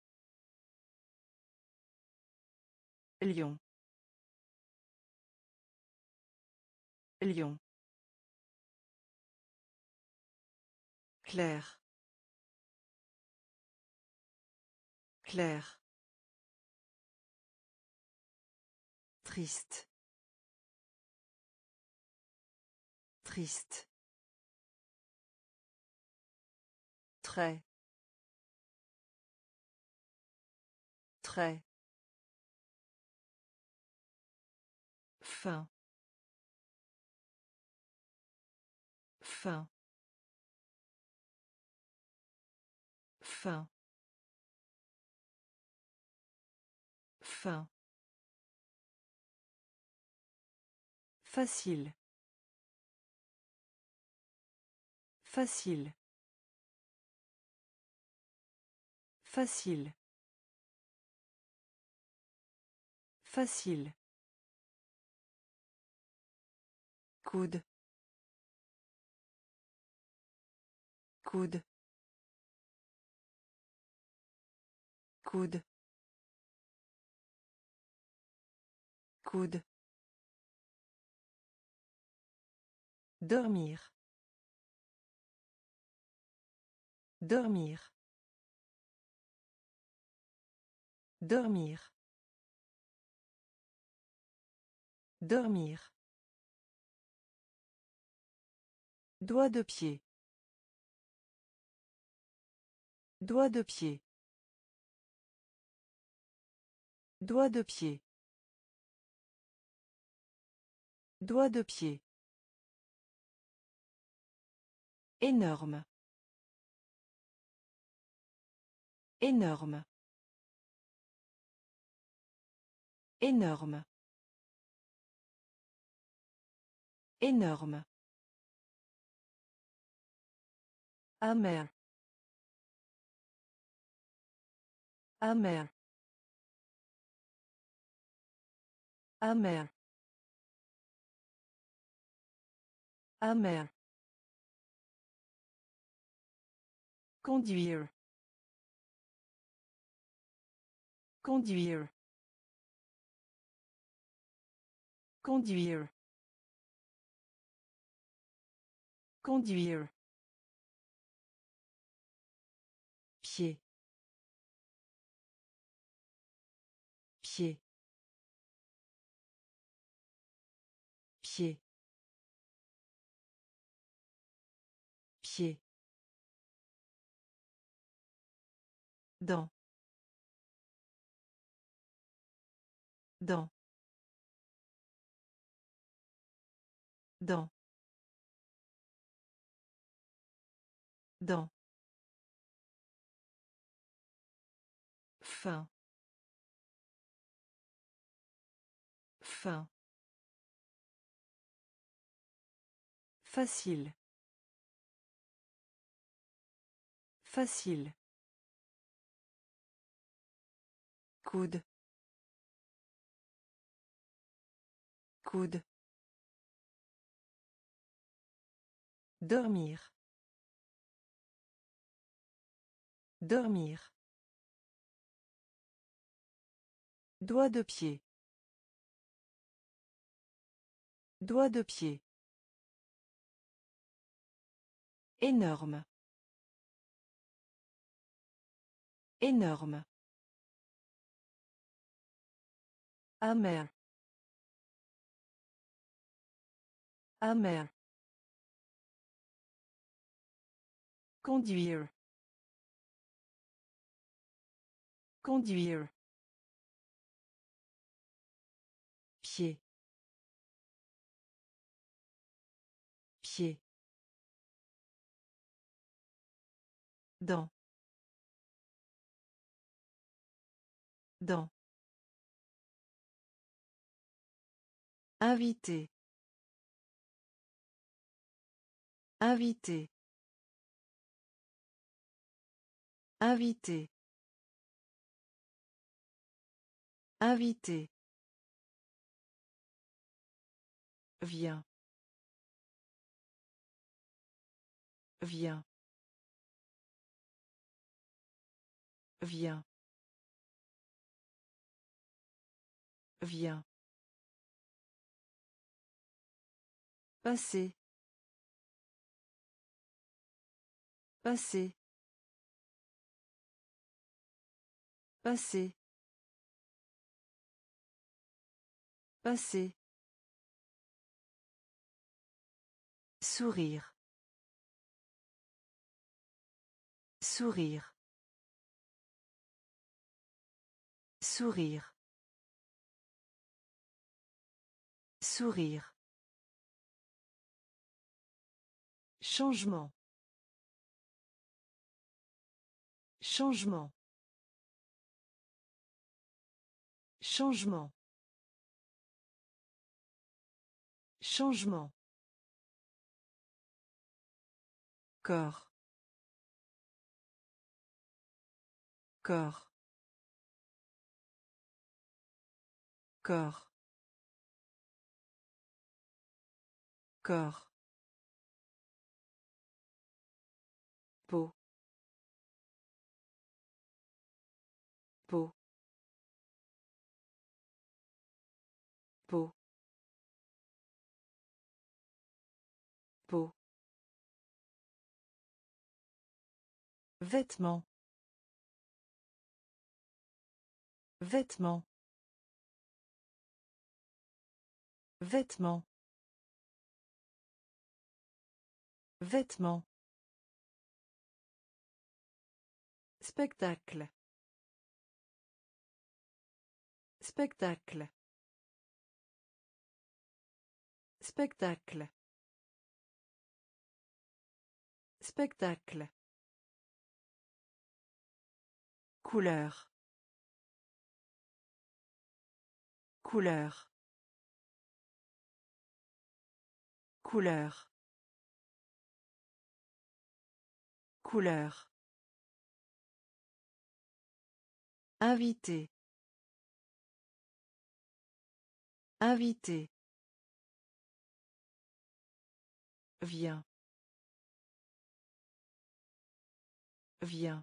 Lion. Lion. Clair. Clair. Triste. Triste. Très. Très. Fin. Fin. Fin. Fin. Facile. Facile. Facile. Facile. Coude. Coude. Coude. Coude. Dormir. Dormir. Dormir. Dormir. Doigt de pied. Doigt de pied. Doigt de pied. Doigt de pied. Énorme. Énorme. Énorme. Énorme. Amer. Amer. Amer. Amer. Conduire. Conduire. Conduire. Conduire. Pied. Pied. Pied. Pied. Dans. Dans. Dans. Dans. Fin. Fin. Facile. Facile. Coude. Coude. Dormir. Dormir. Doigt de pied. Doigt de pied. Énorme. Énorme. Amer. Amer. Conduire. Conduire. Pied. Pied. Dents. Dents. Invité. Invité. Invité. Invité. Viens. Viens. Viens. Viens. Passer. Passer. Passer. Passer. Sourire. Sourire. Sourire. Sourire. Changement. Changement. Changement. Changement. Corps. Corps. Corps. Corps. Peau. Peau. Peau. Peau. Vêtements. Vêtements. Vêtements. Vêtements. Spectacle. Spectacle. Spectacle. Spectacle. Couleur. Couleur. Couleur. Couleur. Invité. Invité. Viens. Viens.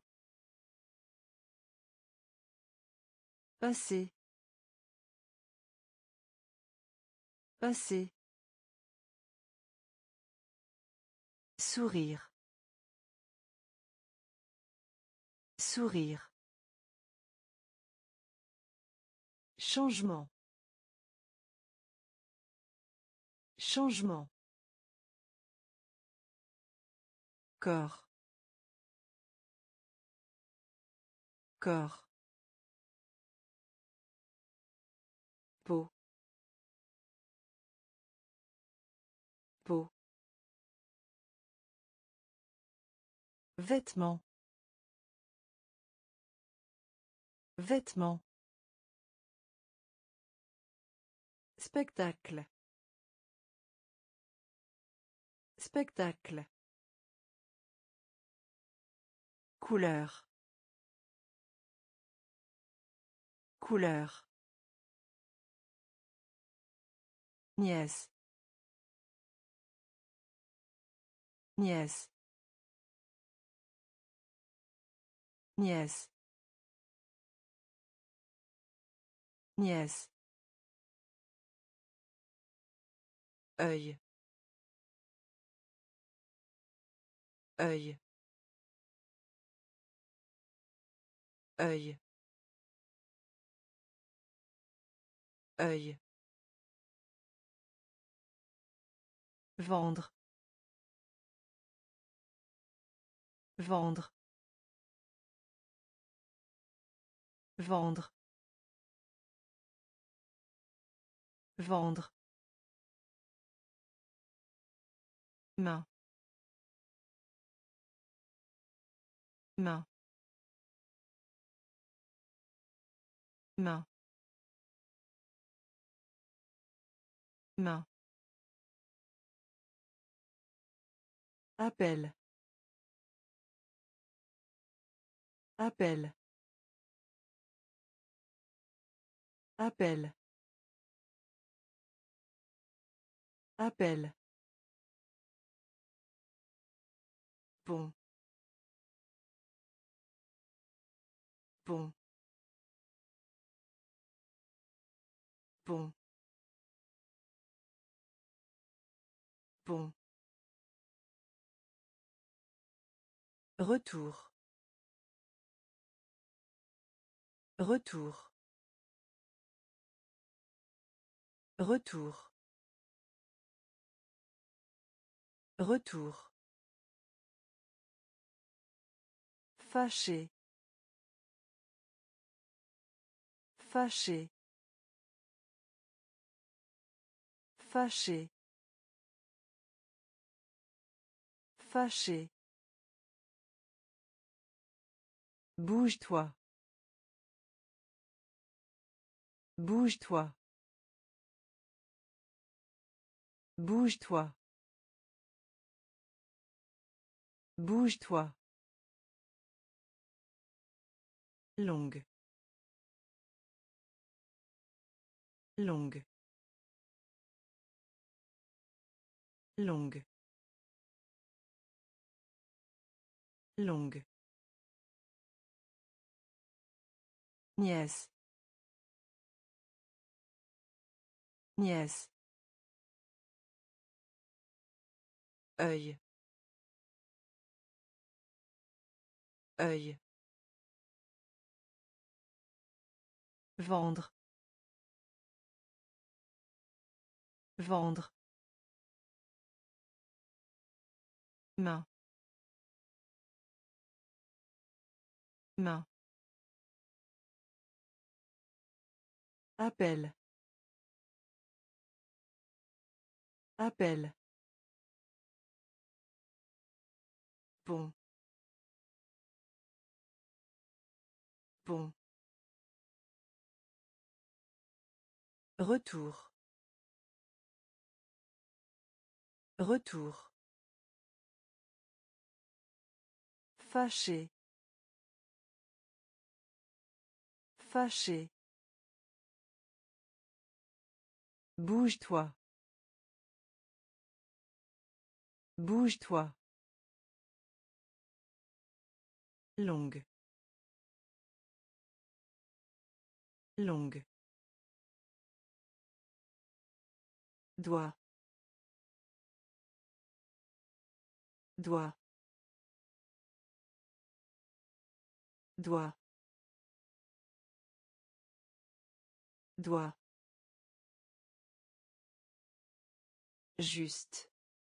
Passer. Passer. Sourire. Sourire. Changement. Changement. Corps. Corps. Peau. Peau. Vêtements. Vêtements. Spectacle. Spectacle. Couleur. Couleur. Nièce. Nièce. Nièce. Nièce. Œil. Œil. Œil. Œil. Vendre. Vendre. Vendre. Vendre. Main. Main. Main. Main. Appel. Appel. Appel. Appel. Pont. Pont. Pont. Pont. Retour. Retour. Retour. Retour. Fâché. Fâché. Fâché. Fâché. Bouge-toi. Bouge-toi. Bouge-toi. Bouge-toi. Longue. Longue. Longue. Longue. Nièce. Nièce. Œil. Œil. Vendre. Vendre. Main. Main. Appel. Appel. Pont. Pont. Retour. Retour. Fâché. Fâché. Bouge-toi. Bouge-toi. Longue. Longue. Doigt. Doigt. Doigt. Doigt. Juste.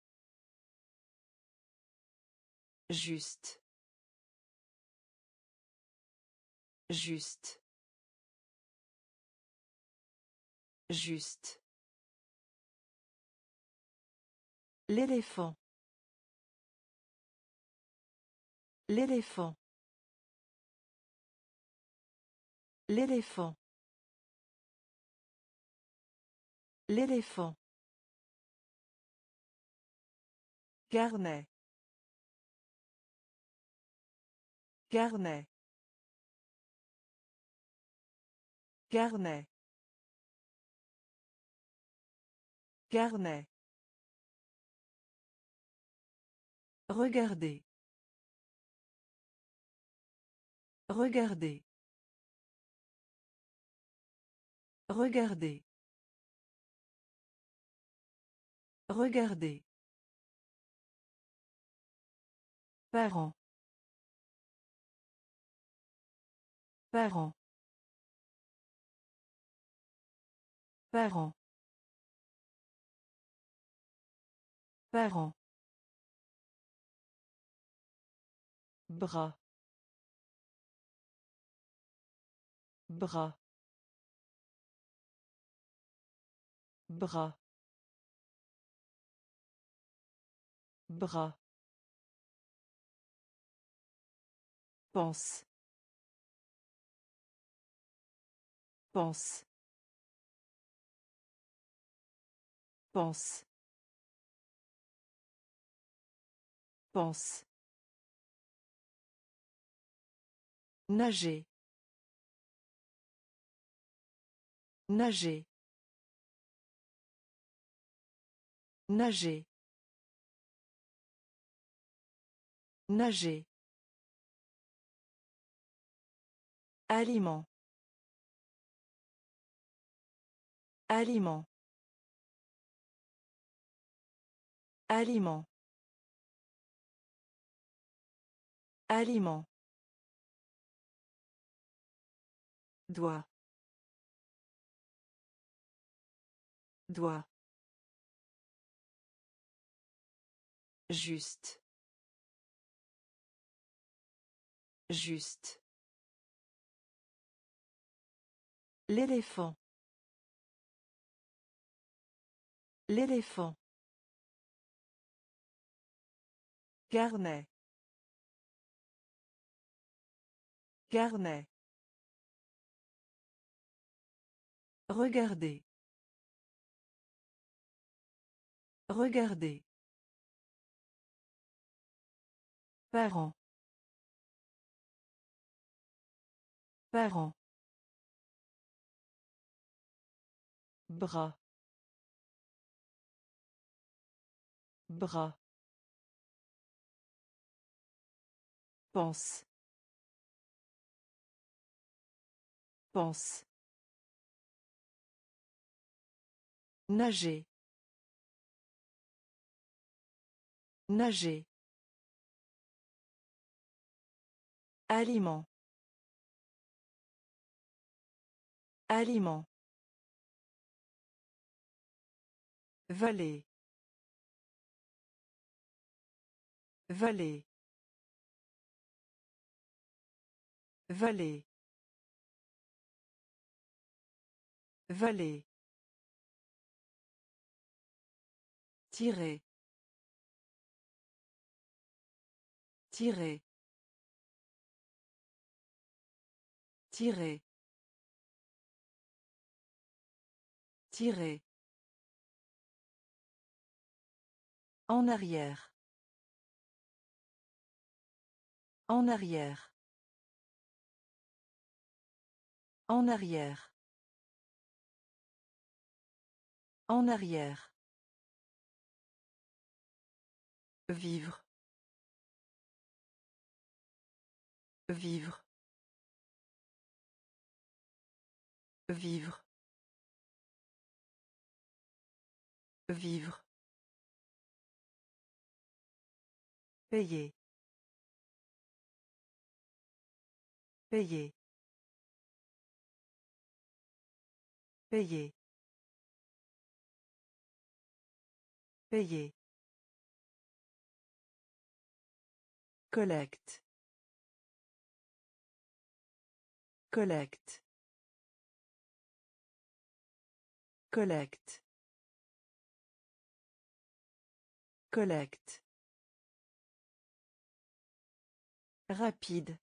Juste. Juste. Juste. L'éléphant. L'éléphant. L'éléphant. L'éléphant. Carnet. Carnet. Carnet. Carnet. Regardez. Regardez. Regardez. Regardez. Parents. Parents. Parents. Parents. Bras. Bras. Bras. Bras. Pense. Pense. Pense. Pense. Nager. Nager. Nager. Nager. Aliment. Aliment. Aliment. Aliment. Doigt. Doigt. Juste. Juste. L'éléphant. L'éléphant. Carnet. Carnet. Regardez. Regardez. Parents. Parents. Bras. Bras. Pense. Pense. Nager. Nager. Aliment. Aliment. Vallée. Vallée. Vallée. Vallée. Tirer. Tirer. Tirer. Tirer. En arrière. En arrière. En arrière. En arrière. Vivre. Vivre. Vivre. Vivre. Payer. Payer. Payer. Payer. Collecte. Collecte. Collecte. Collecte. Rapide.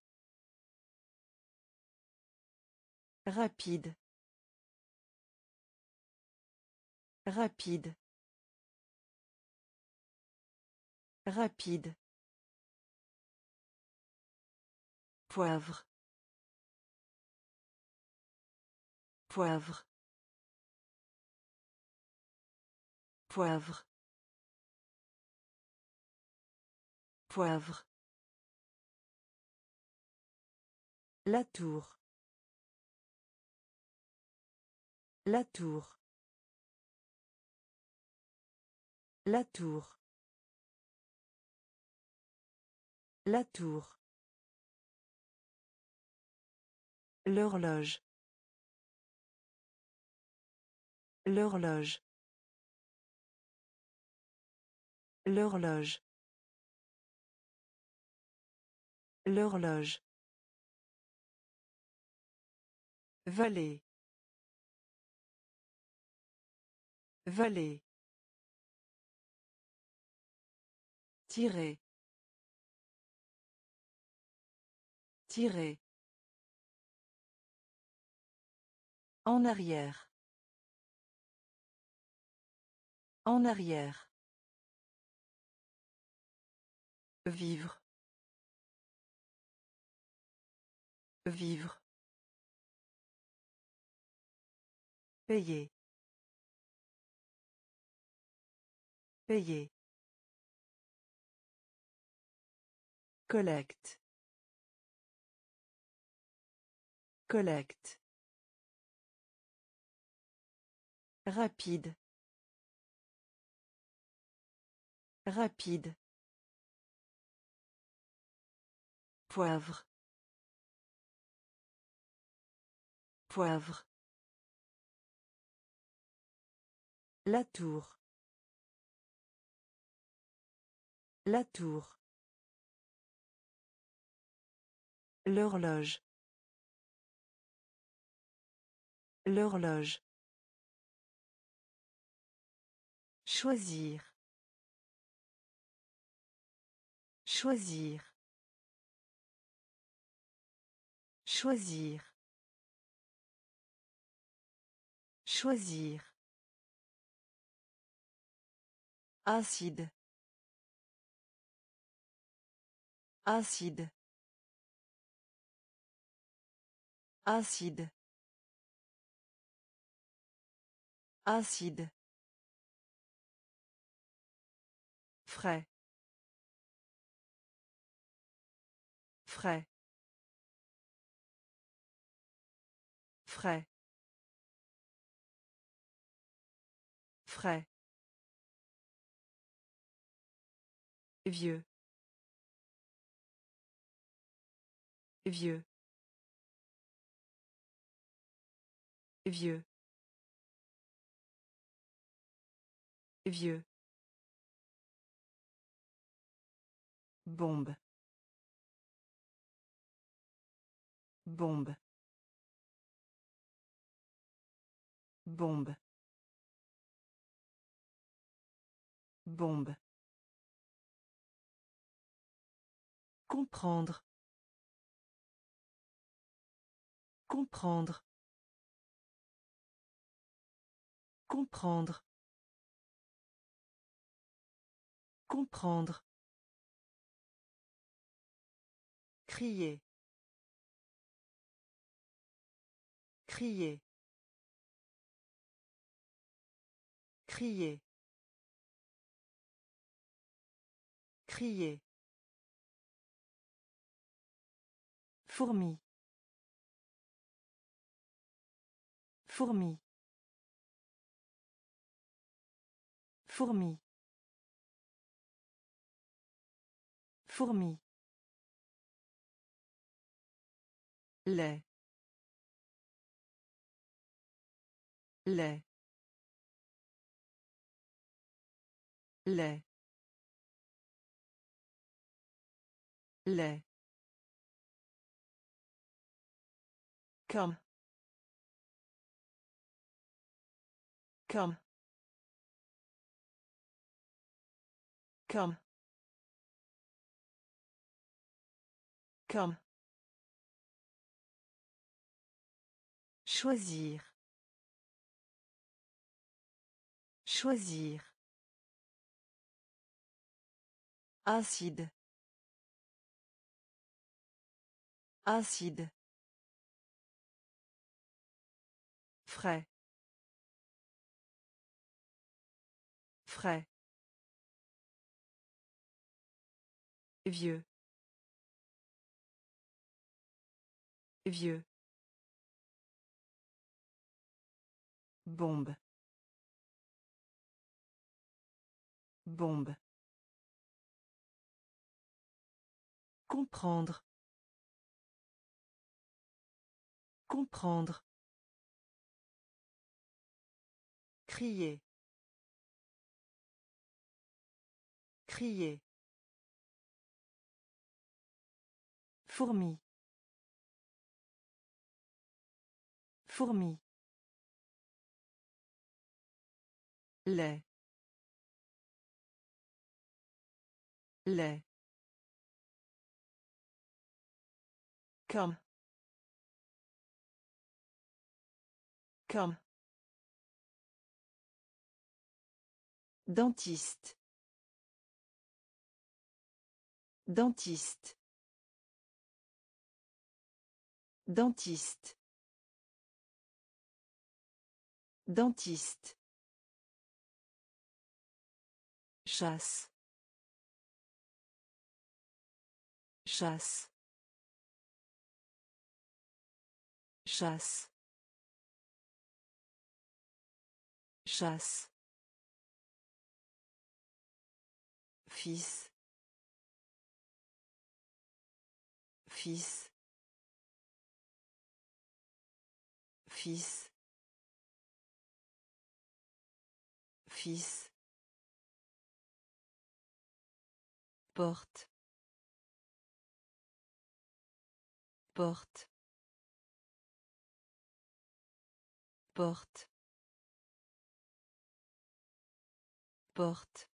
Rapide. Rapide. Rapide. Poivre. Poivre. Poivre. Poivre. La tour. La tour. La tour. La tour. L'horloge. L'horloge. L'horloge. L'horloge. Vallée. Vallée. Tirer. Tirer. En arrière. En arrière. Vivre. Vivre. Payer. Payer. Collecte. Collecte. Rapide. Rapide. Poivre. Poivre. La tour. La tour. L'horloge. L'horloge. Choisir. Choisir. Choisir. Choisir. Acide. Acide. Acide. Acide. Frais. Frais. Frais. Frais. Vieux. Vieux. Vieux. Vieux. Bombe. Bombe. Bombe. Bombe. Comprendre. Comprendre. Comprendre. Comprendre. Crier. Crier. Crier. Crier. Fourmi. Fourmi. Fourmi. Fourmi. Lait. Lait. Lait. Lait. Comme. Comme. Comme. Comme. Choisir. Choisir. Acide. Acide. Frais. Frais. Vieux. Vieux. Bombe. Bombe. Comprendre. Comprendre. Crier. Crier. Fourmi. Fourmi. Lait. Lait. Comme. Comme. Dentiste. Dentiste. Dentiste. Dentiste. Chasse. Chasse. Chasse. Chasse. Fils. Fils. Fils. Fils. Porte. Porte. Porte. Porte.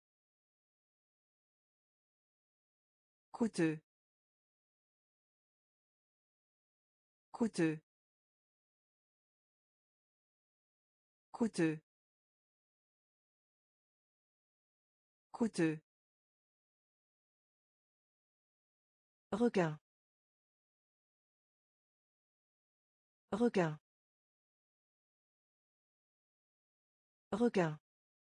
Coûteux. Coûteux. Coûteux. Coûteux. Requin. Requin. Requin.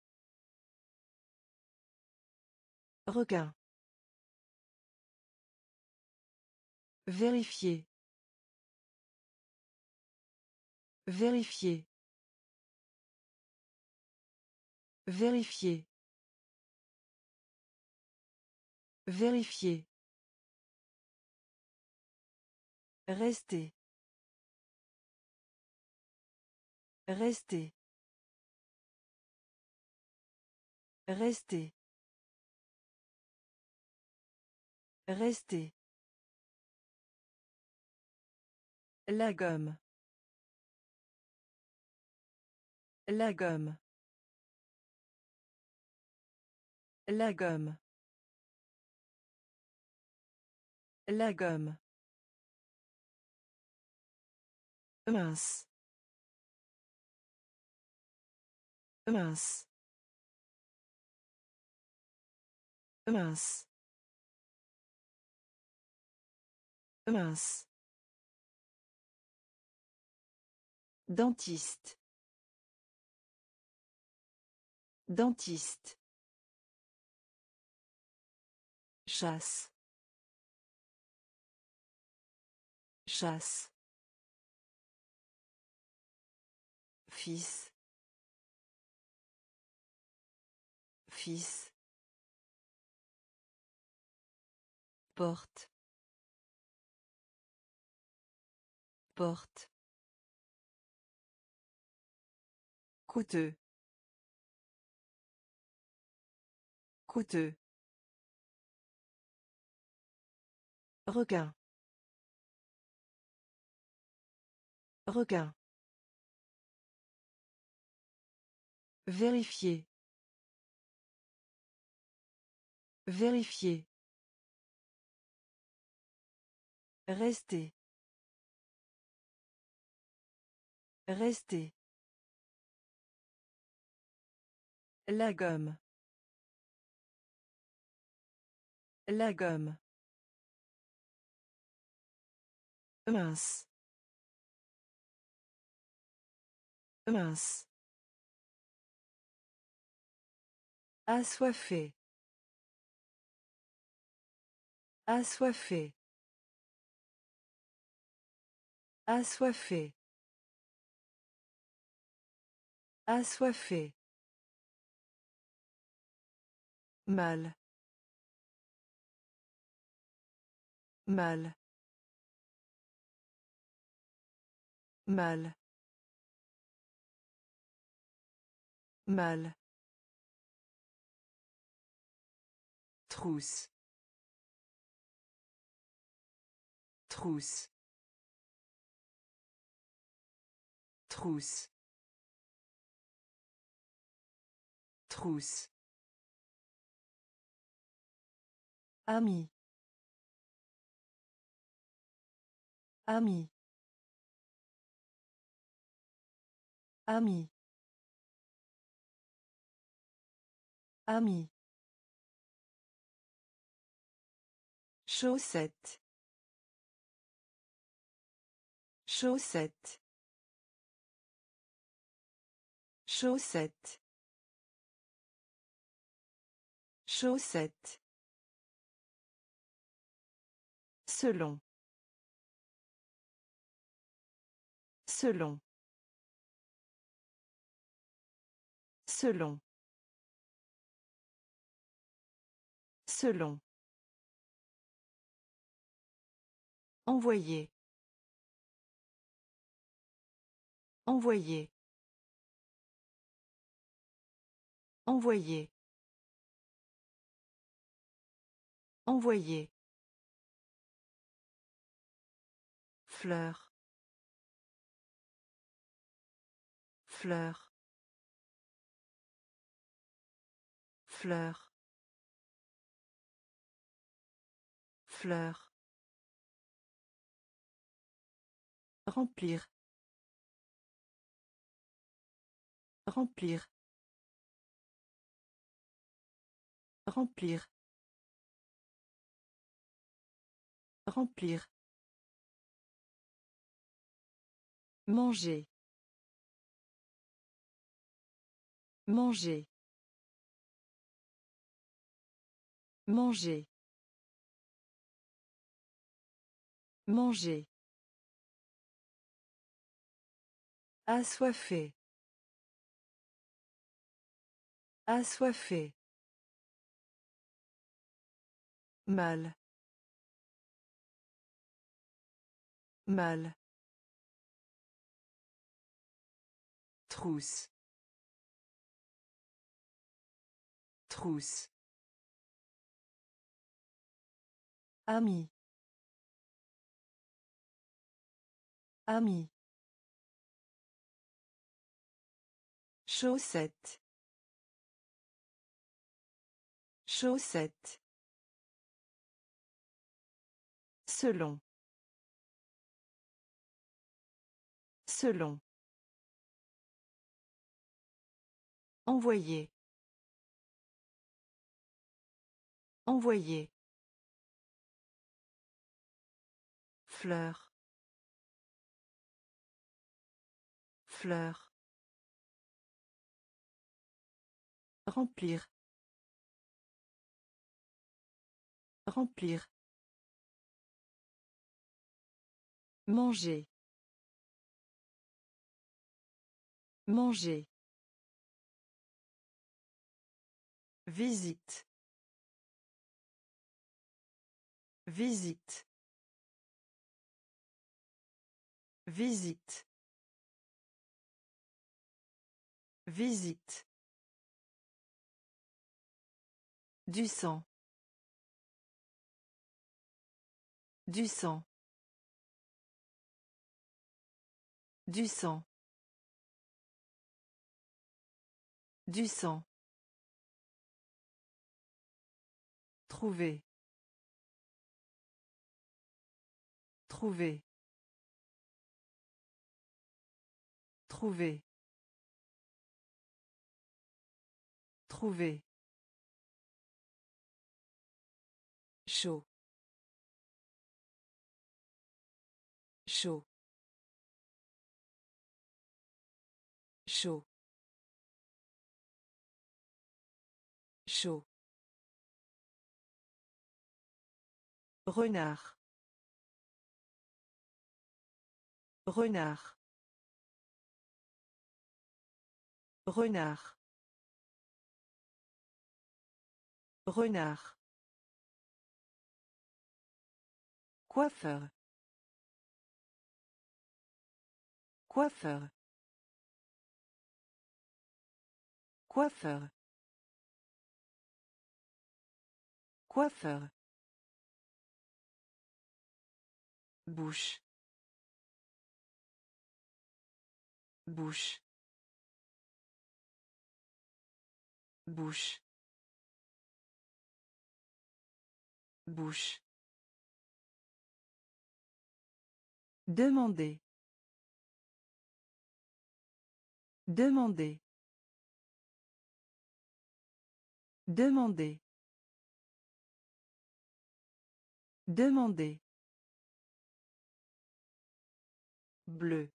Requin. Vérifier. Vérifier. Vérifier. Vérifier. Rester. Rester. Rester. Rester. La gomme. La gomme. La gomme. La gomme. Mince. Mince. Mince. Mince. Dentiste. Dentiste. Chasse. Chasse. Fils. Fils. Porte. Porte. Coûteux. Coûteux. Requin. Requin. Vérifier. Vérifier. Rester. Rester. La gomme. La gomme. Mince. Mince. Assoiffé. Assoiffé. Assoiffé. Assoiffé. Mal. Mal. Mal. Mal. Trousse. Trousse. Trousse. Trousse. Ami. Ami. Ami. Ami. Chaussette. Chaussette. Chaussette. Chaussette. Selon. Selon. Selon. Selon. Envoyer. Envoyer. Envoyer. Envoyer. Fleur. Fleur. Fleur. Fleur. Remplir. Remplir. Remplir. Remplir. Manger. Manger. Manger. Manger. Assoiffé. Assoiffé. Mal. Mal. Trousse. Trousse. Ami. Ami. Chaussette. Chaussette. Selon. Selon. Envoyer. Envoyer. Fleur. Fleur. Remplir. Remplir. Manger. Manger. Visite. Visite. Visite. Visite. Du sang. Du sang. Du sang. Du sang. Trouver. Trouver. Trouver. Trouver. Chaud. Chaud. Chaud. Chaud. Renard. Renard. Renard. Renard. Coiffeur. Coiffeur. Coiffeur. Coiffeur. Bouche. Bouche. Bouche. Bouche. Demander. Demander. Demander. Demander. Bleu.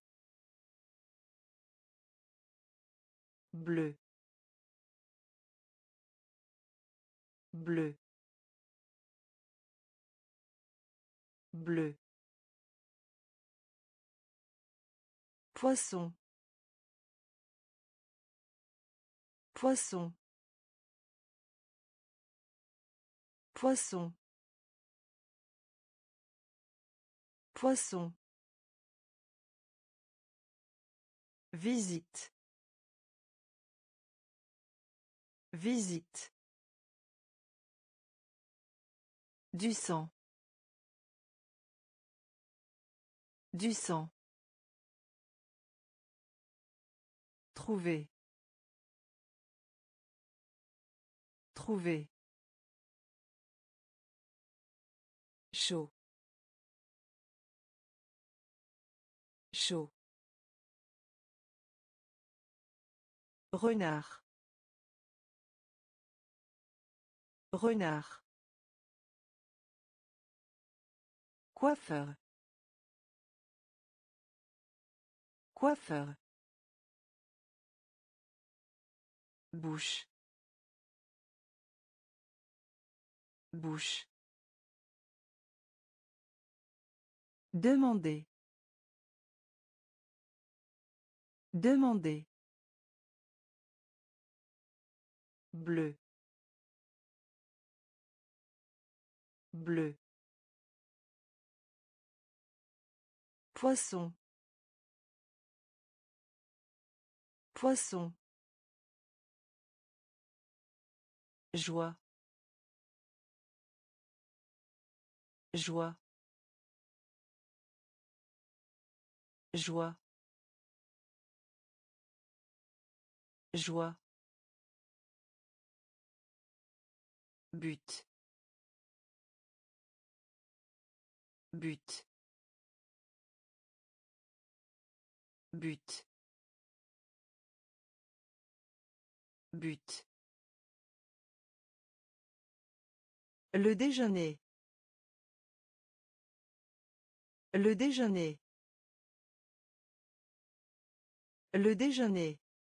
Bleu. Bleu. Bleu. Poisson. Poisson. Poisson. Poisson. Visite. Visite. Du sang. Du sang. Trouver. Trouver. Chaud. Chaud. Renard. Renard. Coiffeur. Coiffeur. Bouche. Bouche. Demander. Demander. Bleu. Bleu. Poisson. Poisson. Joie. Joie. Joie. Joie. But. But. But. But. Le déjeuner. Le déjeuner. Le déjeuner.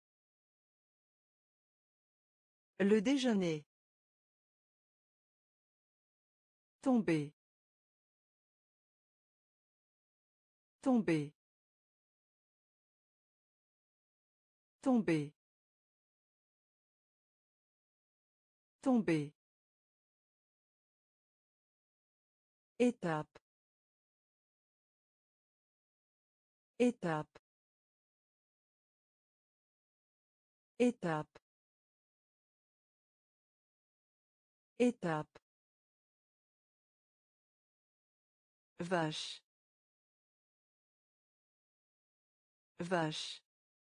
Le déjeuner. Tomber. Tomber. Tomber. Tomber. Étape. Étape. Étape. Étape. Vache. Vache.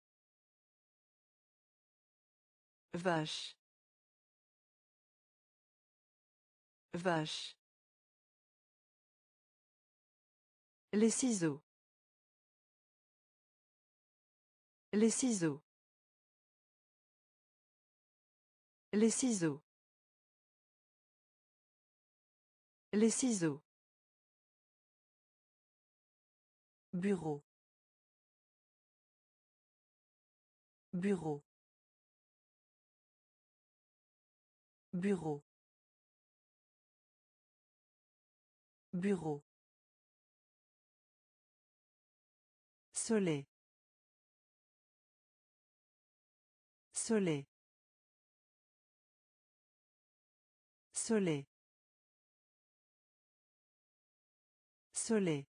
Vache. Vache. Les ciseaux. Les ciseaux. Les ciseaux. Les ciseaux. Bureau. Bureau. Bureau. Bureau. Soleil. Soleil. Soleil. Soleil.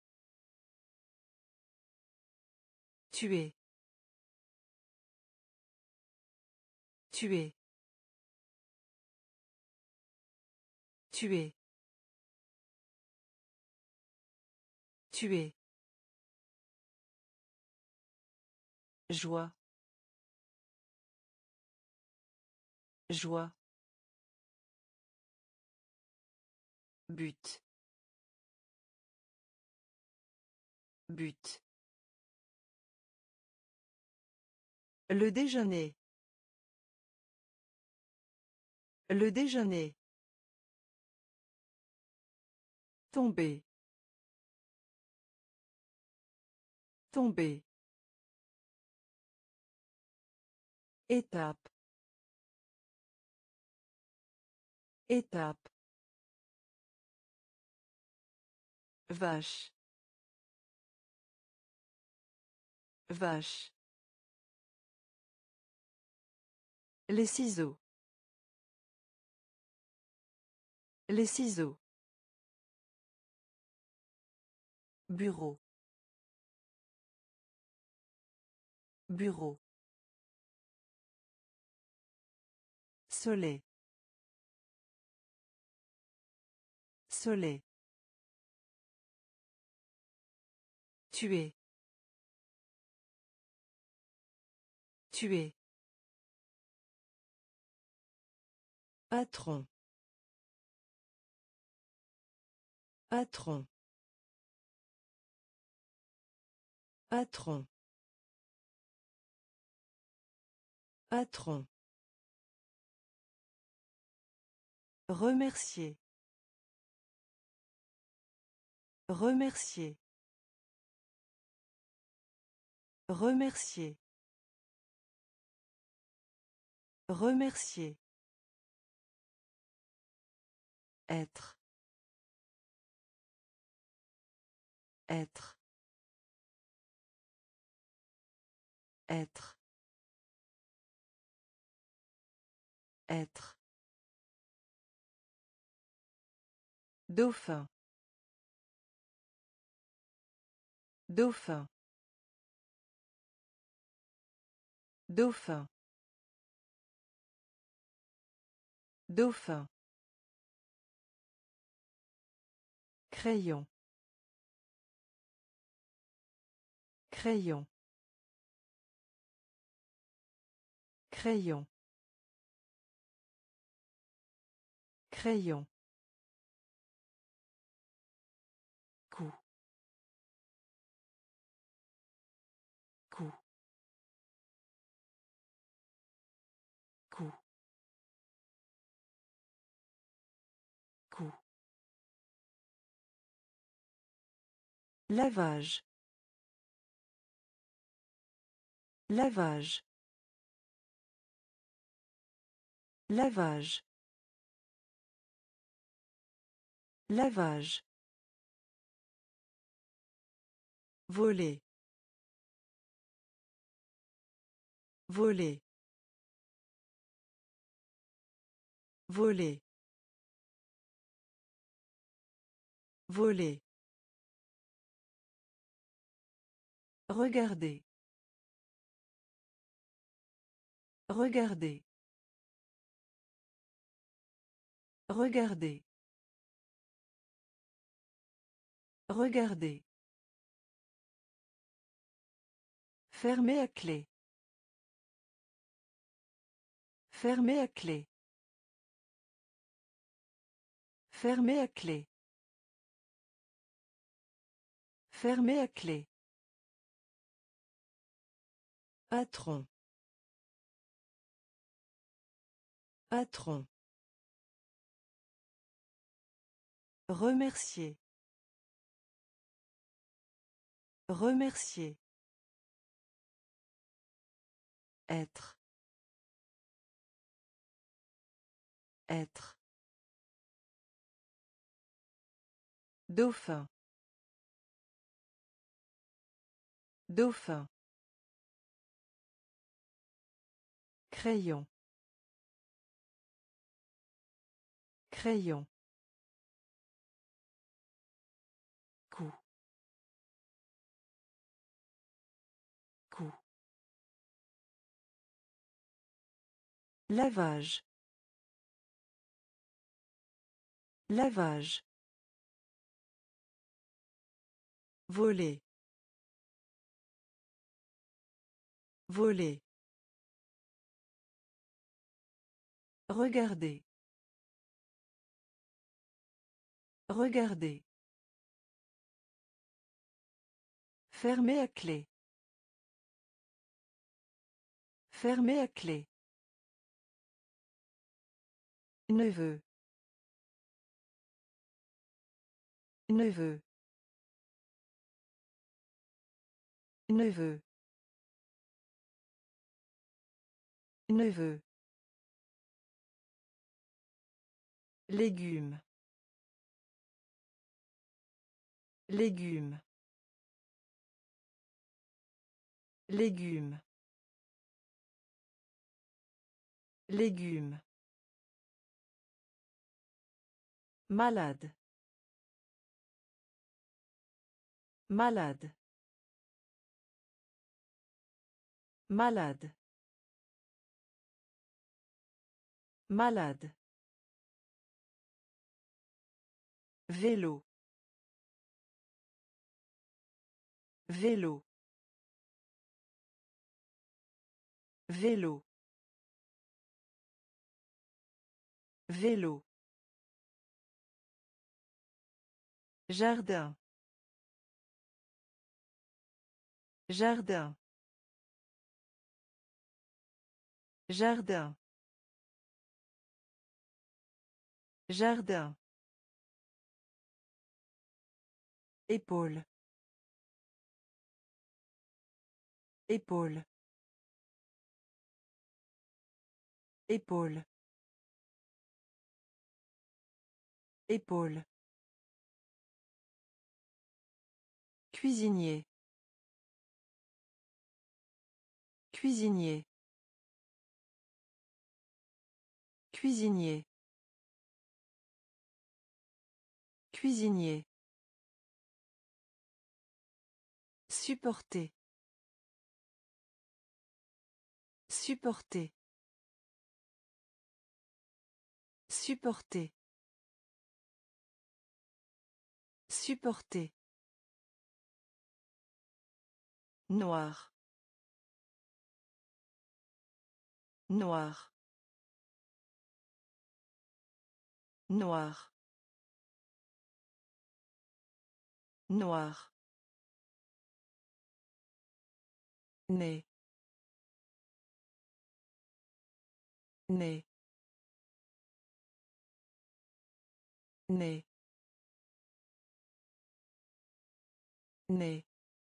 Tuer. Tuer. Tuer. Tuer. Joie. Joie. But. But. Le déjeuner. Le déjeuner. Tomber. Tomber. Étape. Étape. Vache. Vache. Les ciseaux. Les ciseaux. Bureau. Bureau. Soleil. Soleil. Tuer. Tuer. Patron. Patron. Patron. Patron. Remercier. Remercier. Remercier. Remercier. Être. Être. Être. Être. Dauphin. Dauphin. Dauphin. Dauphin. Crayon. Crayon. Crayon. Crayon. Coup. Coup. Coup. Coup. Lavage. Lavage. Lavage. Lavage. Voler. Voler. Voler. Voler. Regardez. Regardez. Regardez. Regardez. Fermez à clé. Fermez à clé. Fermez à clé. Fermez à clé. Patron. Patron. Remercier. Remercier. Être. Être. Dauphin. Dauphin. Crayon. Crayon. Coup. Coup. Lavage. Lavage. Voler. Voler. Regardez. Regardez. Fermer à clé. Fermer à clé. Neveu. Neveu. Neveu. Neveu. Légumes. Légumes. Légumes. Légumes. Malade. Malade. Malade. Malade. Vélo. Vélo. Vélo. Vélo. Jardin. Jardin. Jardin. Jardin. Épaule. Épaule. Épaule. Épaule. Cuisinier. Cuisinier. Cuisinier. Cuisinier. Supporter. Supporter. Supporter. Supporter. Noir. Noir. Noir. Noir. Né. Né. Né. Né.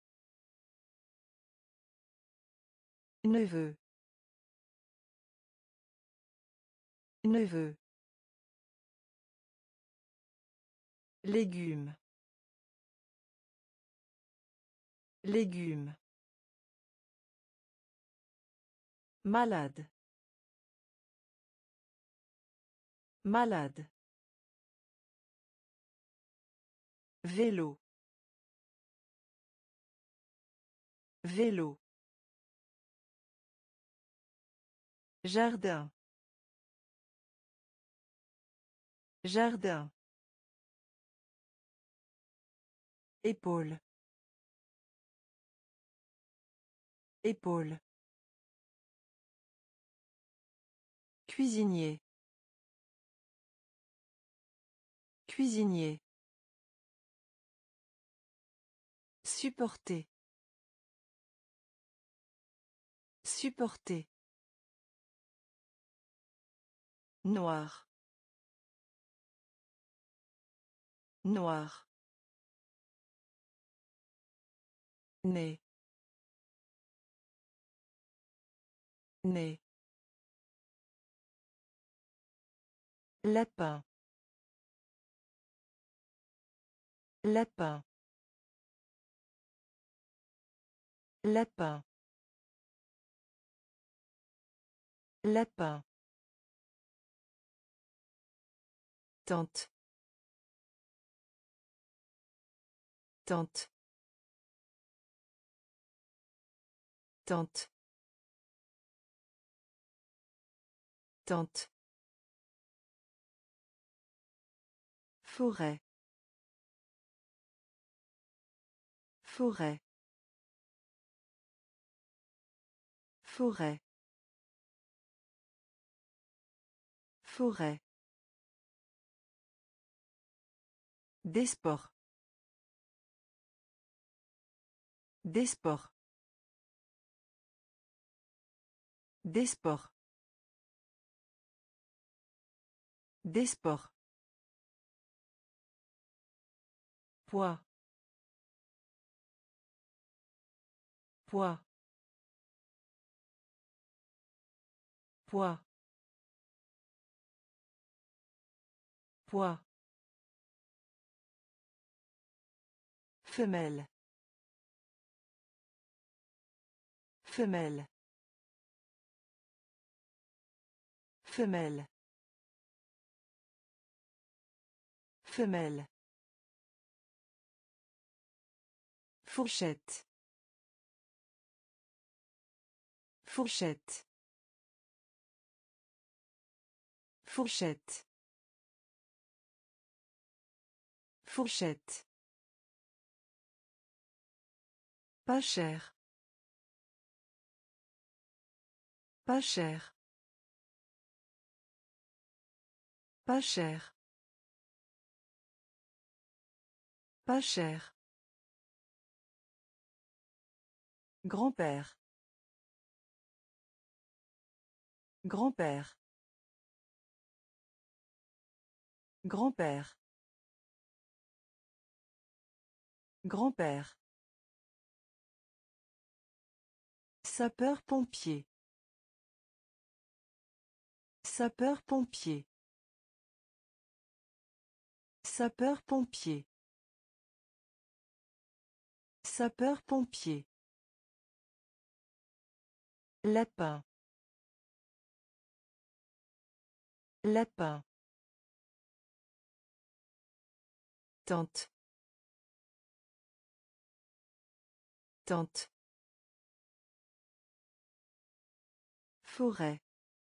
Neveu. Neveu. Légumes. Légumes. Malade. Malade. Vélo. Vélo. Jardin. Jardin. Épaule. Épaule. Cuisinier. Cuisinier. Supporter. Supporter. Noir. Noir. Né. Né. Lapin. Lapin. Lapin. Lapin. Tente. Tente. Tente. Tente. Forêt. Forêt. Forêt. Forêt. Des sports. Des sports. Des sports. Des sports. Poids. Poids. Poids. Poids. Femelle. Femelle. Femelle. Femelle. Fourchette. Fourchette. Fourchette. Fourchette. Pas cher. Pas cher. Pas cher. Pas cher. Grand-père. Grand-père. Grand-père. Grand-père. Sapeur-pompier. Sapeur-pompier. Sapeur-pompier. Sapeur-pompier. Lapin. Lapin. Tente. Tente. Forêt.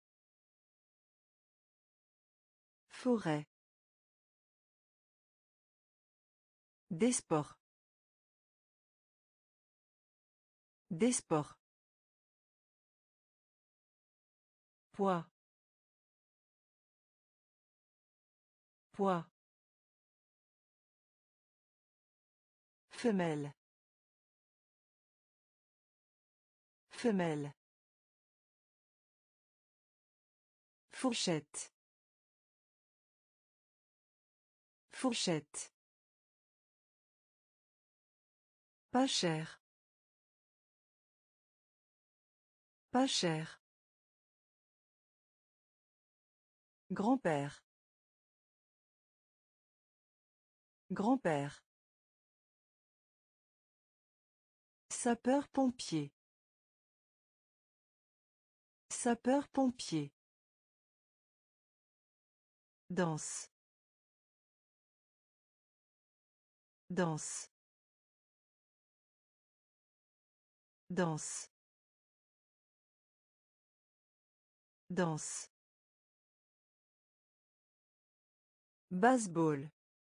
Forêt. Des sports. Des sports. Poids. Poids. Femelle. Femelle. Fourchette. Fourchette. Pas cher. Pas cher. Grand-père. Grand-père. Sapeur-pompier. Sapeur-pompier. Danse. Danse. Danse. Danse. Baseball.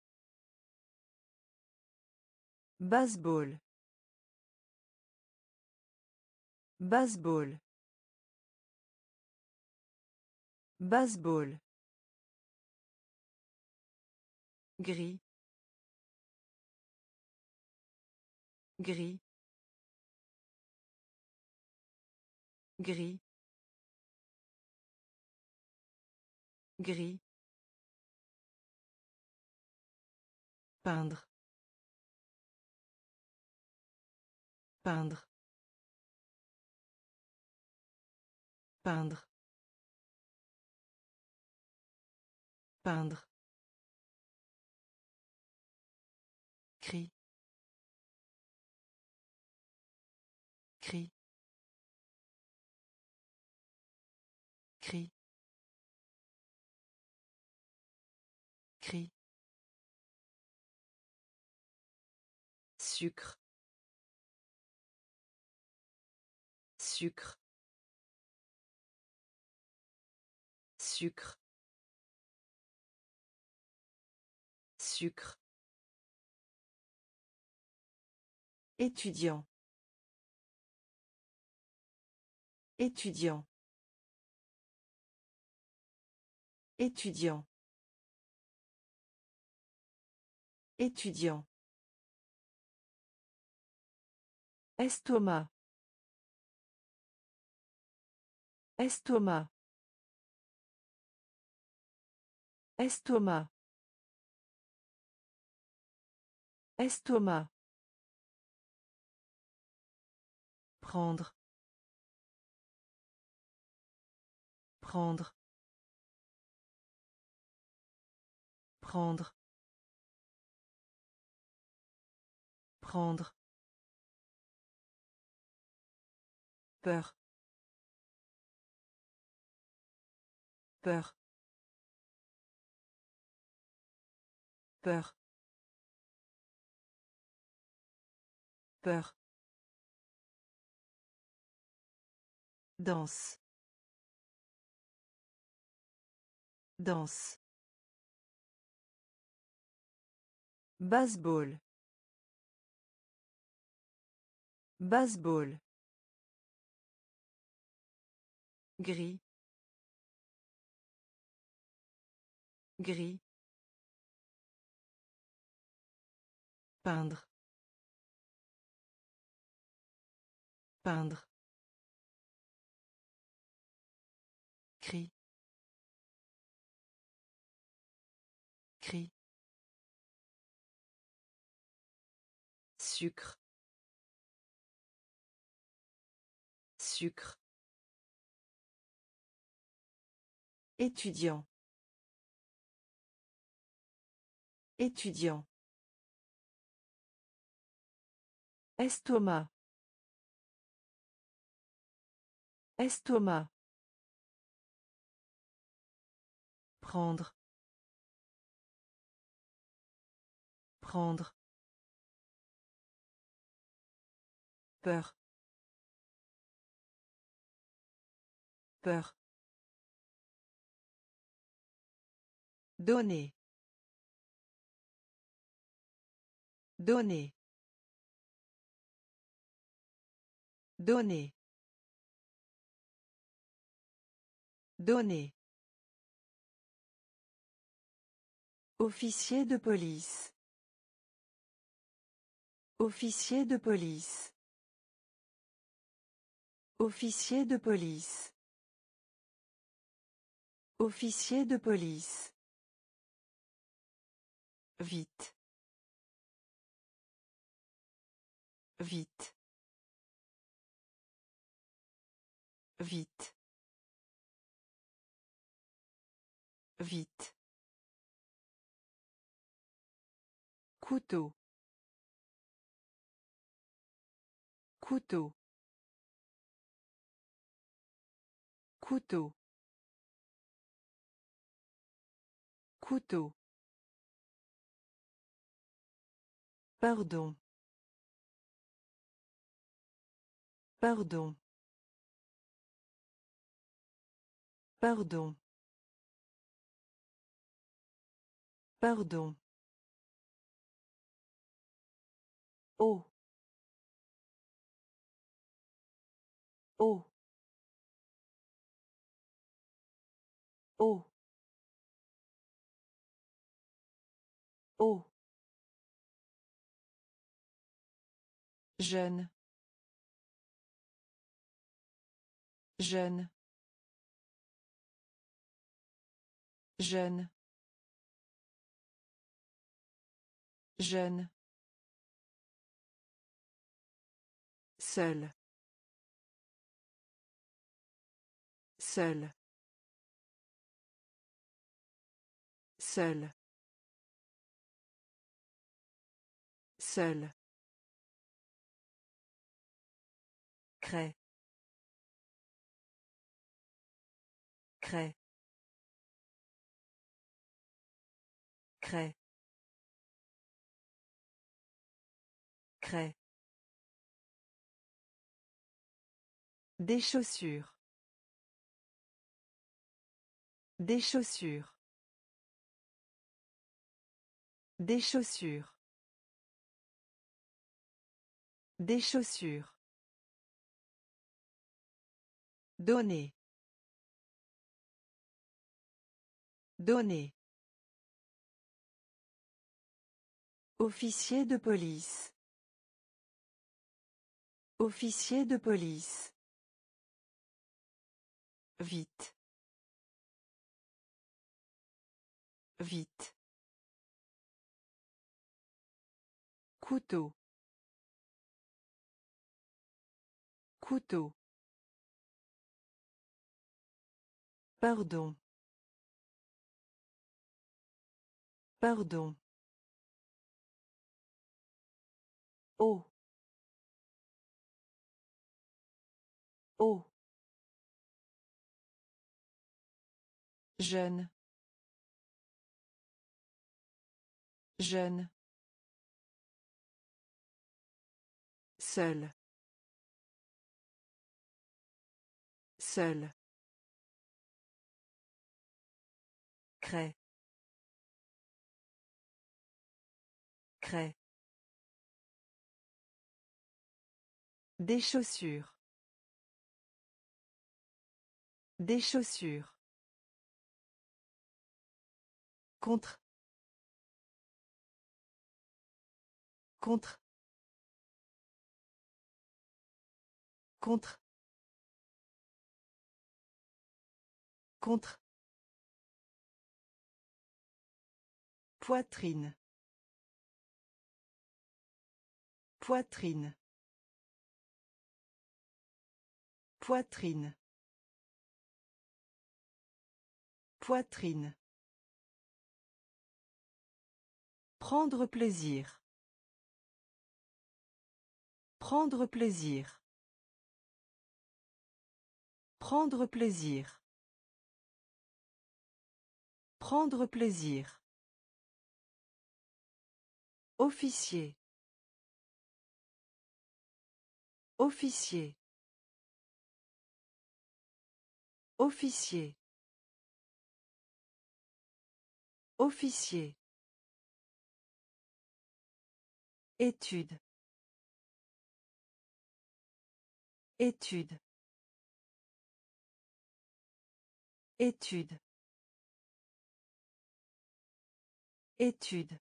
Baseball. Baseball. Baseball. Gris. Gris. Gris. Gris. Peindre. Peindre. Peindre. Peindre. Cri. Cri. Cri. Cri. Sucre. Sucre. Sucre. Sucre. Étudiant. Étudiant. Étudiant. Étudiant. Estomac. Estomac. Estomac. Estomac. Prendre. Prendre. Prendre. Prendre. Peur. Peur. Peur. Peur. Danse. Danse. Baseball. Baseball. Gris. Gris. Peindre. Peindre. Cri. Cri. Sucre. Sucre. Étudiant. Étudiant. Estomac. Estomac. Prendre. Prendre. Peur. Peur. Donner. Donner. Donner. Donner. Officier de police. Officier de police. Officier de police. Officier de police. Vite. Vite. Vite. Vite. Couteau. Couteau. Couteau. Couteau. Pardon. Pardon. Pardon. Pardon. Oh. Oh. Oh. Oh. Jeune. Jeune. Jeune. Jeune. Seul. Seul. Seul. Seul. Craie. Craie. Craie. Craie. Des chaussures. Des chaussures. Des chaussures. Des chaussures. Donner. Donner. Officier de police. Officier de police. Vite. Vite. Couteau. Couteau. Pardon. Pardon. Oh. Oh. Jeune. Jeune. Seul. Seul. Craie. Craie. Des chaussures. Des chaussures. Contre. Contre. Contre. Contre. Poitrine. Poitrine. Poitrine. Poitrine. Prendre plaisir. Prendre plaisir. Prendre plaisir. Prendre plaisir. Officier. Officier. Officier. Officier. Étude. Étude. Étude. Étude.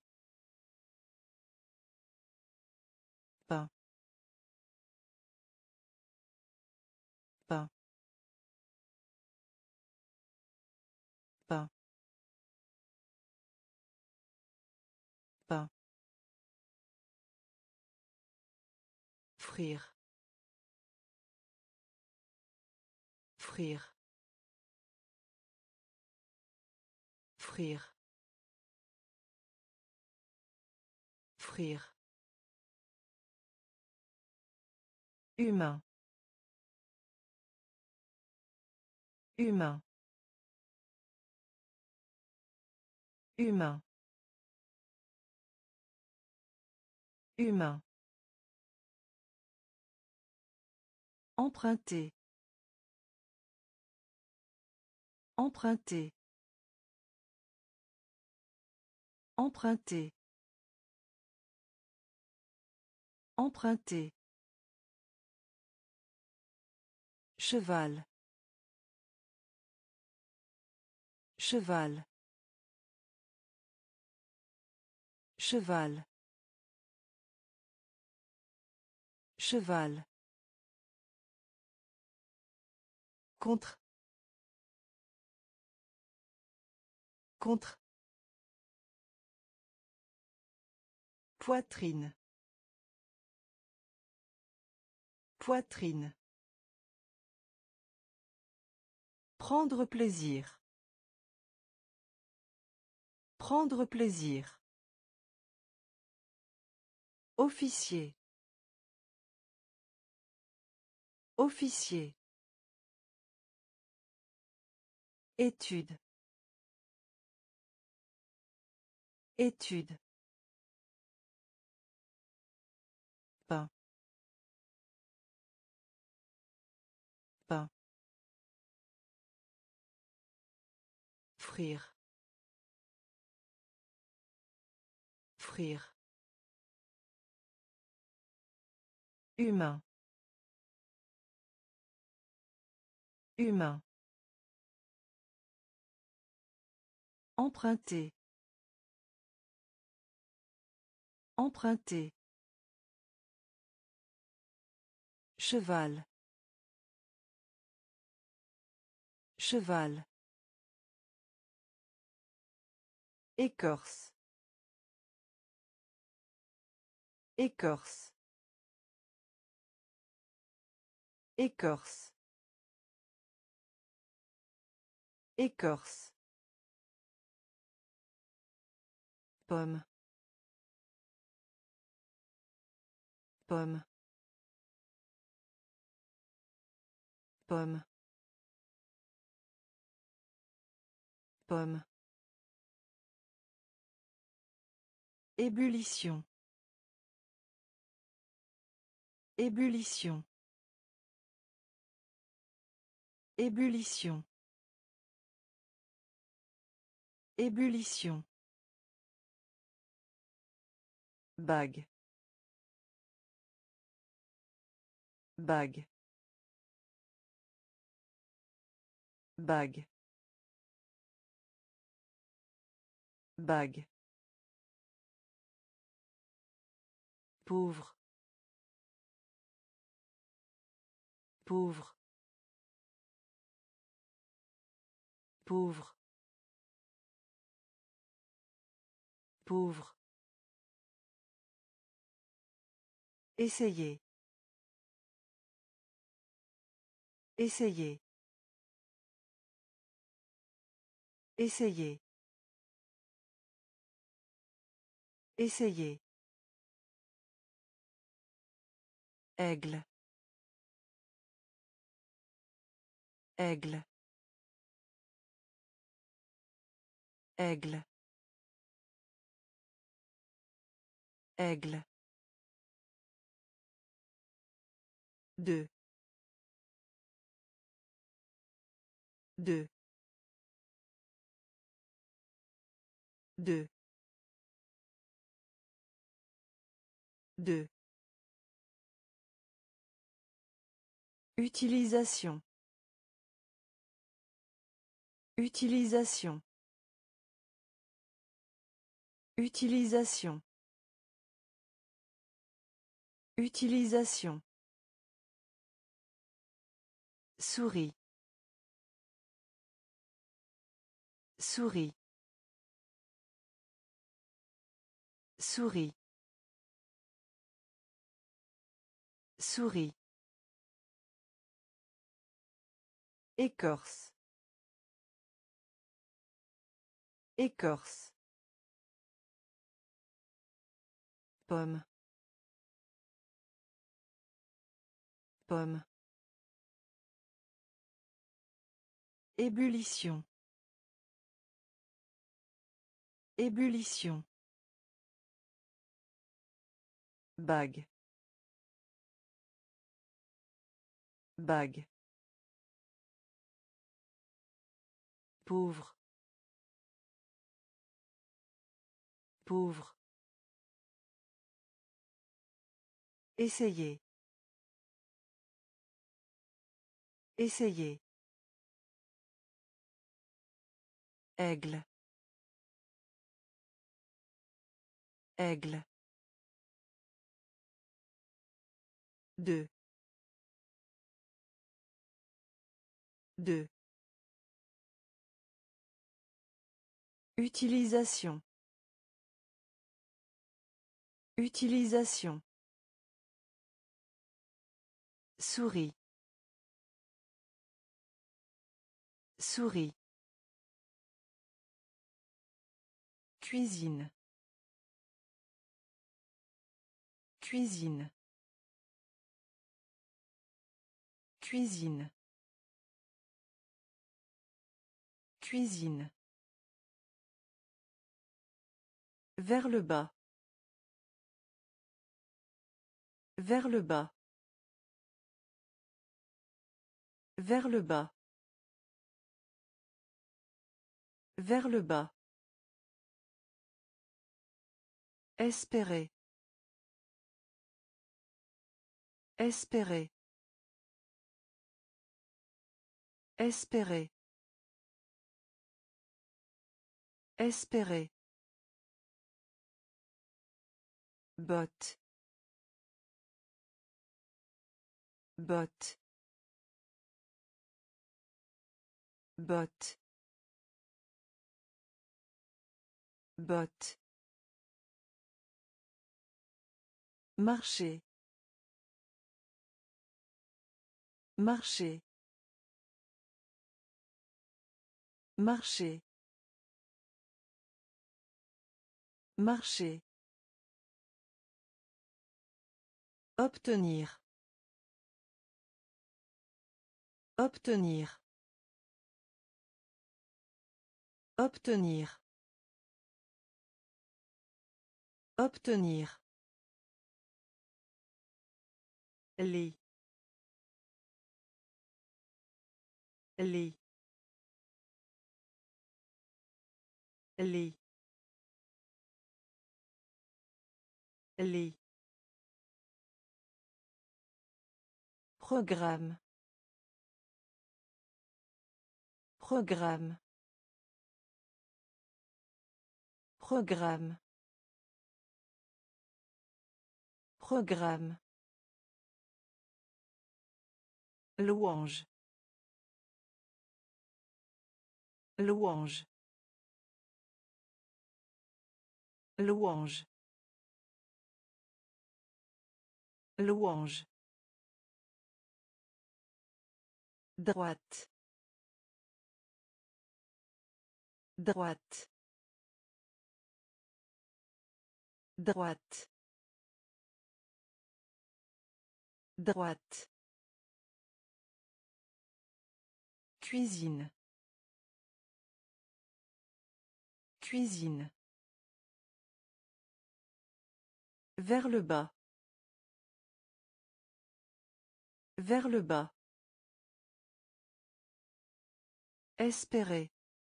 Pain. Pain. Pain. Pain. Frire. Frire. Frire. Frire. Humain. Humain. Humain. Humain. Emprunter. Emprunter. Emprunter. Emprunter. Cheval. Cheval. Cheval. Cheval. Contre. Contre. Poitrine. Poitrine. Prendre plaisir. Prendre plaisir. Officier. Officier. Étude. Étude. Pain. Pain. Frire. Frire. Humain. Humain. Emprunter. Emprunter. Cheval. Cheval. Écorce. Écorce. Écorce. Écorce. Pomme. Pomme. Pomme. Pomme. Ébullition. Ébullition. Ébullition. Ébullition. Bague. Bague. Bague. Bague. Pauvre. Pauvre. Pauvre. Pauvre. Essayez. Essayez. Essayez. Essayez. Aigle. Aigle. Aigle. Aigle. Deux. Deux. Deux. Deux. Utilisation. Utilisation. Utilisation. Utilisation. Souris. Souris. Souris. Souris. Écorce. Écorce. Pomme. Pomme. Ébullition. Ébullition. Bague. Bague. Pauvre. Pauvre. Essayez. Essayez. Aigle. Aigle. Deux. Deux. Utilisation. Utilisation. Souris. Souris. Cuisine. Cuisine. Cuisine. Cuisine. Vers le bas. Vers le bas. Vers le bas. Vers le bas. Espérer. Espérer. Espérer. Espérer. Botte. Botte. Botte. Botte. Marcher. Marcher. Marcher. Marcher. Obtenir. Obtenir. Obtenir. Obtenir. Lit. Lit. Lit. Lit. Programme. Programme. Programme. Programme. Louange. Louange. Louange. Louange. Droite. Droite. Droite. Droite. Cuisine. Cuisine. Vers le bas. Vers le bas. Espérer.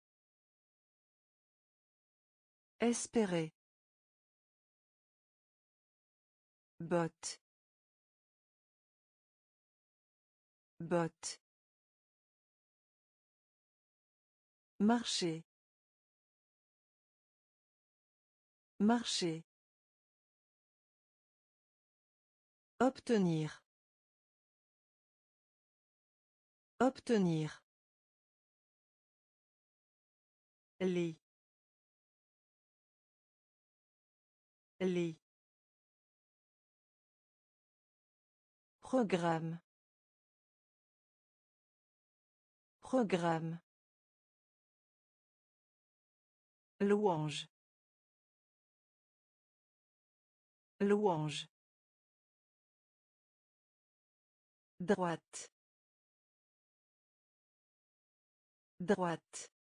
Espérer. Botte. Botte. Marcher. Marcher. Obtenir. Obtenir. Lit. Lit. Programme. Programme. Louange. Louange. Droite. Droite.